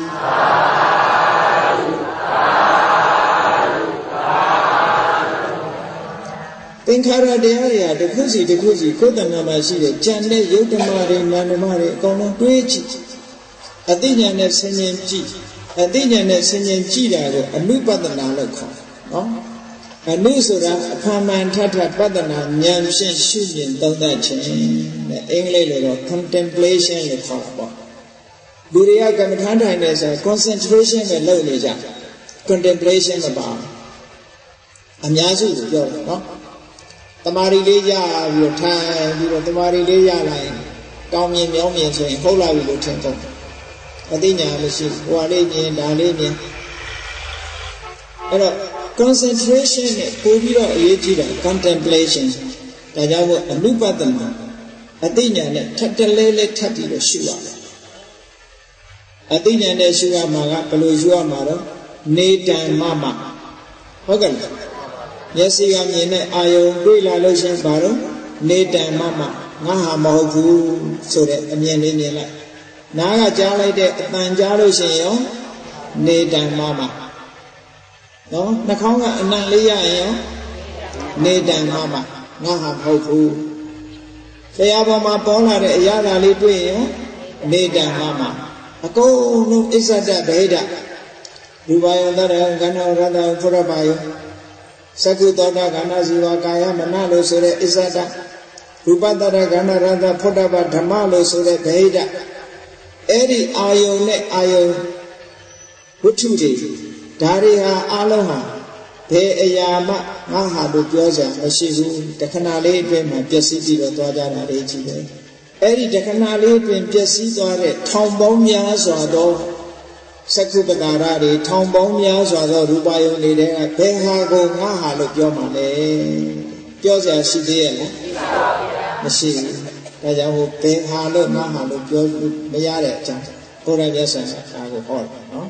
သင်္ခါရတရားတွေဟာတစ်ခုစီတစ်ခုစီကိုယ်တဏ္ဍာမှာရှိတဲ့ကြံတဲ့ယုတ်ဓမ္မတွေနာမ်ဓမ္မတွေအကုန်လုံးတွေးကြည့်အသိဉာဏ်နဲ့ဆင်ခြင်ကြည့်အသိဉာဏ်နဲ့ဆင်ခြင်ကြည့်တာကိုအနုပဒနာလို့ခေါ်တယ်နော်အနုဆိုတာအဖန်မှန်ထထပဒနာဉာဏ်ဖြင့်ရှုမြင်သုံးသပ်ခြင်းနဲ့အင်္ဂလိပ်လိုတော့ contemplation လို့ခေါ်တာပေါ့လူတွေကကမ္မထာထိုင်နေဆို concentration ပဲလုပ်နေကြ contemplation မပါအများစုကိုပြောတယ်နော်တမာရီလေးရပြီးတော့ထိုင်ပြီးတော့တမာရီလေးရလိုက်တောင်းမြင်မြောင်းမြင်ဆိုရင်ဟုတ်လာပြီလို့ထင်တော့အသိဉာဏ်မရှိဟိုဟာလေးမြင်ဒါလေးမြင်အဲ့တော့ concentration နဲ့ပို့ပြီးတော့အရေးကြီးတာ contemplation ဒါကြောင့်မို့အနုပဒနာအသိဉာဏ်နဲ့ထပ်တလဲလဲထပ်ပြီးတော့ရှုရတယ်အသိဉာဏ်နဲ့ရှုရမှာကဘယ်လိုရှုရမှာတော့နေတံမမဟုတ်ကဲ့မျက်စိကမြင်တဲ့အာယုံတွေ့လာလို့ရှင်ပါတော့နေတံမမငါဟာမဟုတ်ဘူးဆိုတဲ့အမြင်လေးမြင်လိုက်နားကကြားလိုက်တဲ့အတန်ကြားလို့ရှင်ရောနေတံမမနော်နှာခေါင်းကအနံ့လေးရရင်ရောနေတံမမငါဟာမဟုတ်ဘူးတရားပေါ်မှာပေါ်လာတဲ့အရာဓာလေးတွေ့ရင်နေတံမမအကုန်လုံးအစ္ဆဒဗေဒရူပယံတရံခန္ဓာရတ္တဖုရပါယသကုသောတာခန္ဓာဇီဝကာယမနလို့ဆိုတဲ့ဣဇဒရူပတ္တရခန္ဓာရတ္တဖုဒ္ဓဘာဓမ္မလို့ဆိုတဲ့ဗေဒအဲ့ဒီအာယုံနဲ့အာယုံဝတ္ထုတွေဒါတွေဟာအလုံးဟာဘယ်အရာမှငါဟာလို့ပြောကြမရှိဘူးတခဏလေးအတွင်းမှာပျက်စီးပြီးတော့သွားကြတာလေးကြီးပဲအဲ့ဒီတခဏလေးအတွင်းပျက်စီးသွားတဲ့ထောင်ပေါင်းများစွာသောသက္ကုပ္ပတာရတွေထောင်ပေါင်းများစွာသောရူပယုံတွေကဘယ်ဟာကိုငါဟာလို့ပြောမှလဲပြောစရာရှိသေးရဲ့လားမရှိဘူးဒါကြောင့်ဟိုဘယ်ဟာလို့ငါဟာလို့ပြောမရတဲ့အကြောင်းဘုရားမြတ်စွာဘုရားကိုဟောတယ်နော်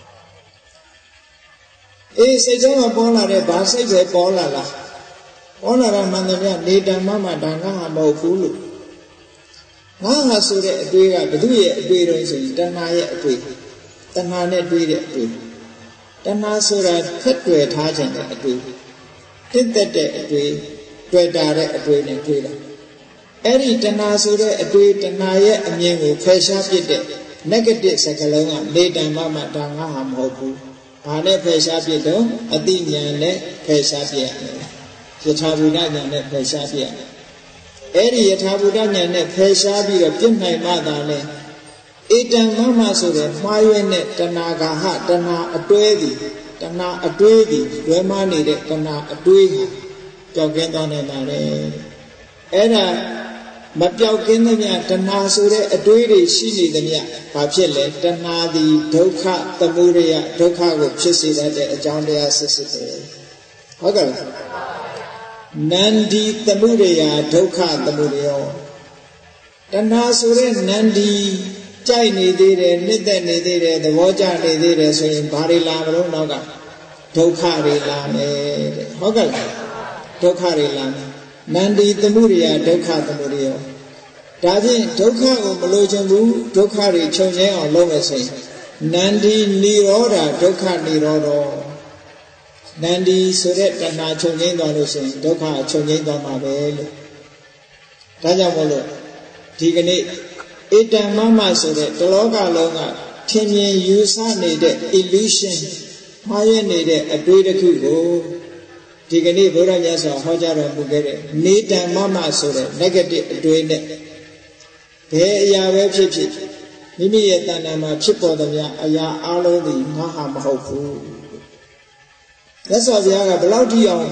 အေးစိတ်ထဲမှာပေါ်လာတဲ့ဘာစိတ်ပဲပေါ်လာလားပေါ်လာတာမှန်တယ်ဗျနေတံမမဒါငါဟာမဟုတ်ဘူးလို့ငါဟာဆိုတဲ့အတွေ့ကဘုသူရဲ့အတွေ့တုံးဆိုရင်တဏှာရဲ့အတွေ့တဏှာနဲ့တွေ့တဲ့အတွေ့တဏှာဆိုတာဖက်တွယ်ထားခြင်းတဲ့အတွေ့တစ်သက်တဲ့အတွေ့တွေ့တာတဲ့အတွေ့နဲ့တွေ့တာအဲ့ဒီတဏှာဆိုတဲ့အတွေ့တဏှာရဲ့အမြင်ကိုဖယ်ရှားပစ်တဲ့ negative စကားလုံးကနေတံမမဒါငါဟာမဟုတ်ဘူးဘာနဲ့ဖယ်ရှားပစ်တော့အတိညာနဲ့ဖယ်ရှားပစ်ရတယ်ယထာဘူတညာနဲ့ဖယ်ရှားပစ်ရတယ်အဲ့ဒီယထာဘူတညာနဲ့ဖယ်ရှားပြီးတော့ပြစ်နိုင်မှသာလဲဧတံမမဆိုတဲ့မှားရွက်တဲ့တဏှာဂါဟတဏှာအတွဲသည်တဏှာအတွေးသည်လွဲမှားနေတဲ့တဏှာအတွေးဟာပျောက်ကင်းသွားနိုင်ပါလေအဲ့ဒါမပျောက်ကင်းသမျှတဏှာဆိုတဲ့အတွေးတွေရှိနေသမျှဘာဖြစ်လဲတဏှာသည်ဒုက္ခသမုဒယဒုက္ခကိုဖြစ်စေတတ်တဲ့အကြောင်းတရားစစ်စစ်ပဲဟုတ်ကဲ့လားနန္ဒီသမုဒယဒုက္ခသမုဒယောတဏှာဆိုတဲ့နန္ဒီကြိုက်နေသေးတယ်နှစ်သက်နေသေးတယ်သဘောကျနေသေးတယ်ဆိုရင်ဘာတွေလာမလို့နောက်ကဒုက္ခတွေလာမယ်တဲ့ဟုတ်ကဲ့လားဒုက္ခတွေလာမယ်နန္ဒီသမုဒယဒုက္ခသမုဒယောဒါဖြင့်ဒုက္ခကိုမလိုချင်ဘူးဒုက္ခတွေချုပ်ငြိမ်းအောင်လုပ်မယ်ဆိုရင်နန္ဒီနိရောဓဒုက္ခနိရောဓနန္ဒီဆိုတဲ့တဏှာချုပ်ငြိမ်းသွားလို့ရှိရင်ဒုက္ခချုပ်ငြိမ်းသွားမှာပဲလို့ဒါကြောင့်မို့လို့ဒီကနေ့ဧတံမမဆိုတဲ့တလောကလုံးကထင်မြင်ယူဆနေတဲ့ illusion မှားရနေတဲ့အတွေးတစ်ခုကိုဒီကနေ့ဘုရားမြတ်စွာဟောကြားတော်မူခဲ့တဲ့နေတံမမဆိုတဲ့ negative အတွေးနဲ့ဘယ်အရာပဲဖြစ်ဖြစ်မိမိရဲ့တဏ္ဍာမှာဖြစ်ပေါ်သမျှအရာအလုံးသည်ငါဟာမဟုတ်ဘူးမြတ်စွာဘုရားကဘယ်လောက်ထိအောင်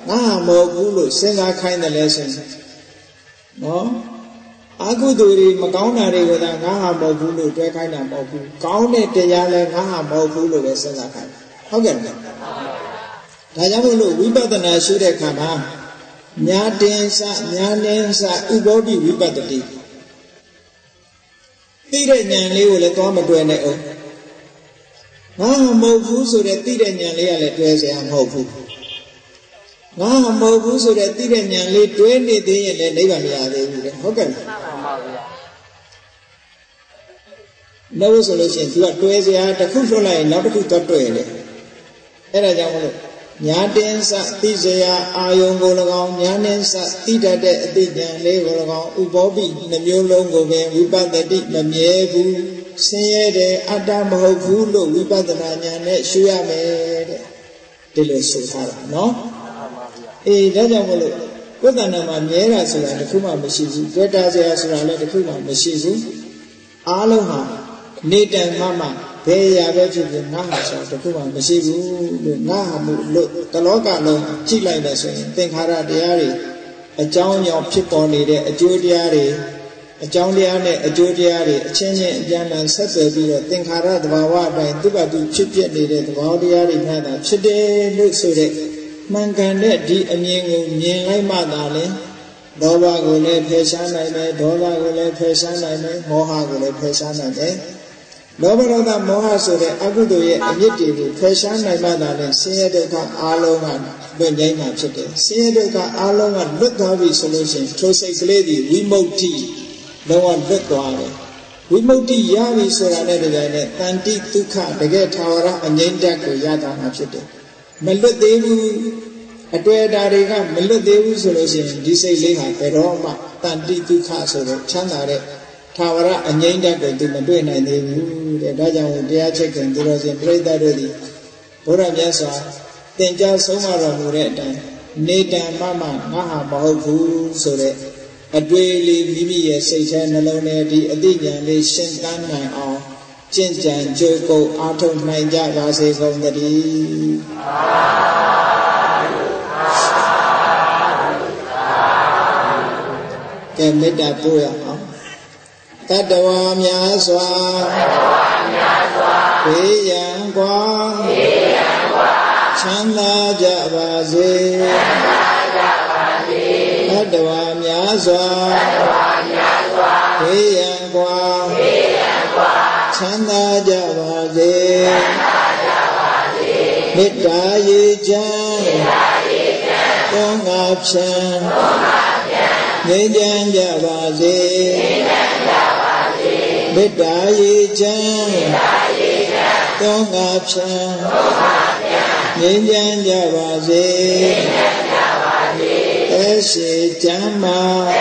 ngã mồ cú lụi sinh ra khai là lẽ sinh nó aku tu đi mà cáo nào đi người ta ngã mồ cú lụi trái khai là mồ cú cáo này thì ra là ngã mồ cú lụi để sinh ra khai không cần đại gia muốn lụi vipassana suy đề khả mà nhà đen sa ubodi vipassati tí đệ nhàn lý của lẽ toán mà tuệ này ổn ngã mồ cú số để tí đệ nhàn lý là tuệ sẽ hàng hậu phụ ngã mồ cú số để tí đệ nhàn lý tuệ này thì là lấy bằng nhà thì không cần đâu số lượng chuyện là tuệ sẽ ta không số này nó không có tuệ này thế là sao không nhà đen sa tí sẽ ayong cô là con nhà đen sa tí đại đệ tí nhàn lý cô là con ubobi nằm vô lông của mình vipassati nằm nhẹ phụ sinh nhẹ để adam hậu phụ lộ vipassana nhà này suy à mẹ để lời sự thà nó đó cho một lúc có thể nào mà nhớ ra sự là không mà mới xí quét ra sự là không mà mới xí alo hả nên đang mà bây giờ bây giờ ngã hạ sao không mà mới xí ngã hạ một lúc cái đó cả luôn chỉ lại là sự tình khara địa đi ở trong nhauဖြစ်ပေါ်နေတဲ့အကျိုးတရားတွေအကြောင်းတရားနဲ့အကျိုးတရားတွေအချင်းချင်းအပြန်အလှန်ဆက်သွယ်ပြီးတော့သင်္ခါရသဘာဝအတိုင်းသူ့ဘာသူဖြစ်ပြနေတဲ့သဘောတရားတွေနဲ့သာဖြစ်တယ်လို့ဆိုတဲ့မှန်ကန်တဲ့ဒီအမြင်ကိုမြင်လိုက်မှသာလေဒေါသကိုလည်းဖယ်ရှားနိုင်မယ်ဒေါသကိုလည်းဖယ်ရှားနိုင်မယ်မောဟကိုလည်းဖယ်ရှားနိုင်တယ်လောဘဒေါသမောဟဆိုတဲ့အကုသိုလ်ရဲ့အမြစ်တွေကိုဖယ်ရှားနိုင်မှသာလေဆင်းရဲဒုက္ခအာလုံးကလွတ်ငြိမ်းမှာဖြစ်တယ်ဆင်းရဲဒုက္ခအာလုံးကလွတ်သွားပြီဆိုလို့ရှိရင်ထိုစိတ်ကလေးဒီဝိမု ക്തി လုံးဝလွတ်သွားတယ်ဝိမု ക്തി ရပြီဆိုတာနဲ့တကယ်နဲ့တန်တိဒုက္ခတကယ်ထာဝရအငြိမ်းတက်ကိုရတာမှာဖြစ်တယ်မလွတ်သေးဘူးအတွေ့အတာတွေကမလွတ်သေးဘူးဆိုလို့ရှိရင်ဒီစိတ်လေးဟာဘယ်တော့မှတန်တိဒုက္ခဆိုတဲ့ချမ်းသာတဲ့ထာဝရအငြိမ်းတက်ကိုသူမတွေ့နိုင်သေးဘူးတဲ့ဒါကြောင့်တရားချက်ခင်သူတော်စင်ပြိဿတို့သည်ဘုရားမြတ်စွာသင်ကြားဆုံးမတော်မူတဲ့အတိုင်းနေတံမမငါဟာမဟုတ်ဘူးဆိုတဲ့အတွေ့အလေးမိမိရဲ့စိတ်ထဲနှလုံးထဲဒီအသိဉာဏ်လေးရှင်းတမ်းနိုင်အောင်ကျင့်ကြံကြိုးကုပ်အားထုတ်နိုင်ကြပါစေကုန်သတည်းကဲမေတ္တာပို့ရအောင်တတ္တဝါများစွာဘေးရန်กว่าချမ်းသာကြပါစေတတ္တဝါများစွာဘေးရန်กว่าချမ်းသာကြပါစေမေတ္တာရေချမ်းသုံးငါဖြံငြိမ်းချမ်းကြပါစေမေတ္တာရေချမ်းသုံးငါဖြံငြိမ်းချမ်းကြပါစေသက်ရှိချမ်းသာ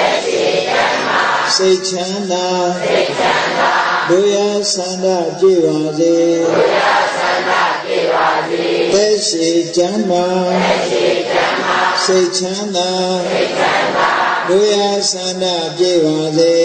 စိတ်ချမ်းသာဒုရဆန္ဒပြည့်ပါစေသက်ရှိချမ်းသာစိတ်ချမ်းသာဒုရဆန္ဒပြည့်ပါစေ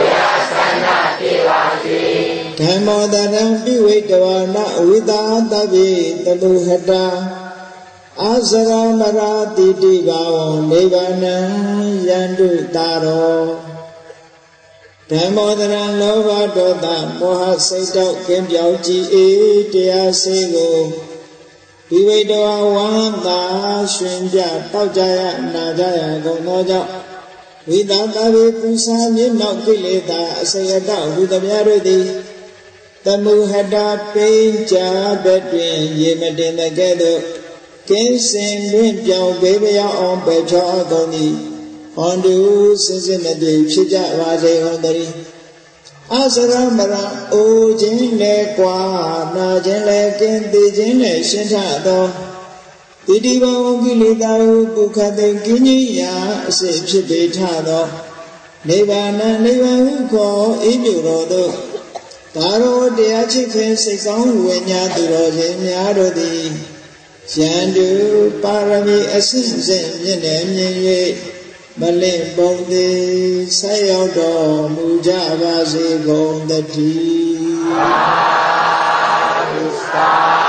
ဓမ္မောတရံပိဝိတဝနဝိတာတပိတလူဟတာအာဇရမရာတိတိဘာဝံနိဗ္ဗာနံယန္တုတာရောဓမ္မောတရံလောဘဒေါသမောဟစိတ်တောက်ကင်းပြောင်းကြည်အေးတရားစေကိုပိဝိတဝဝန္တာရှင်ပြတောက်ကြရနာကြရကုန်သောကြောင့်ဝိတာတပိပူဇာမြေနောက်ကိလေသာအစယတဟူသမျှတို့သည်တမုဟတာပိဉ္ကြဘက်တွင်ရေမတင်တဲ့ကဲ့သို့ကင်းစင်တွင်ပြောင်းပေးပြောင်းအောင်ပဲချောအကုန်သည်ဟောတုစင်စစ်မတည်ဖြစ်ကြပါစေဟောတည်းအာစရမရအိုခြင်းလဲကွာနာခြင်းလဲကင်းသိခြင်းလဲရှင်းထသောတိတိဘဝကိလေသာဟုပုခတိကင်းကြီးရာအစစ်ဖြစ်ပေထသောနိဗ္ဗာန်နိဗ္ဗာန်ဟုခေါ်အေးမြူတော်သို့ဒါရောတရားချစ်ခင်စိတ်ကောင်းဝိညာဉ်သူတော်ရှင်များတို့သည်ယန္တုပါရမီအစစ်စစ်မြင့်တယ်မြင်၍မလင့်ပုံသည်ဆက်ရောက်တော်မူကြပါစေကုန်သတည်း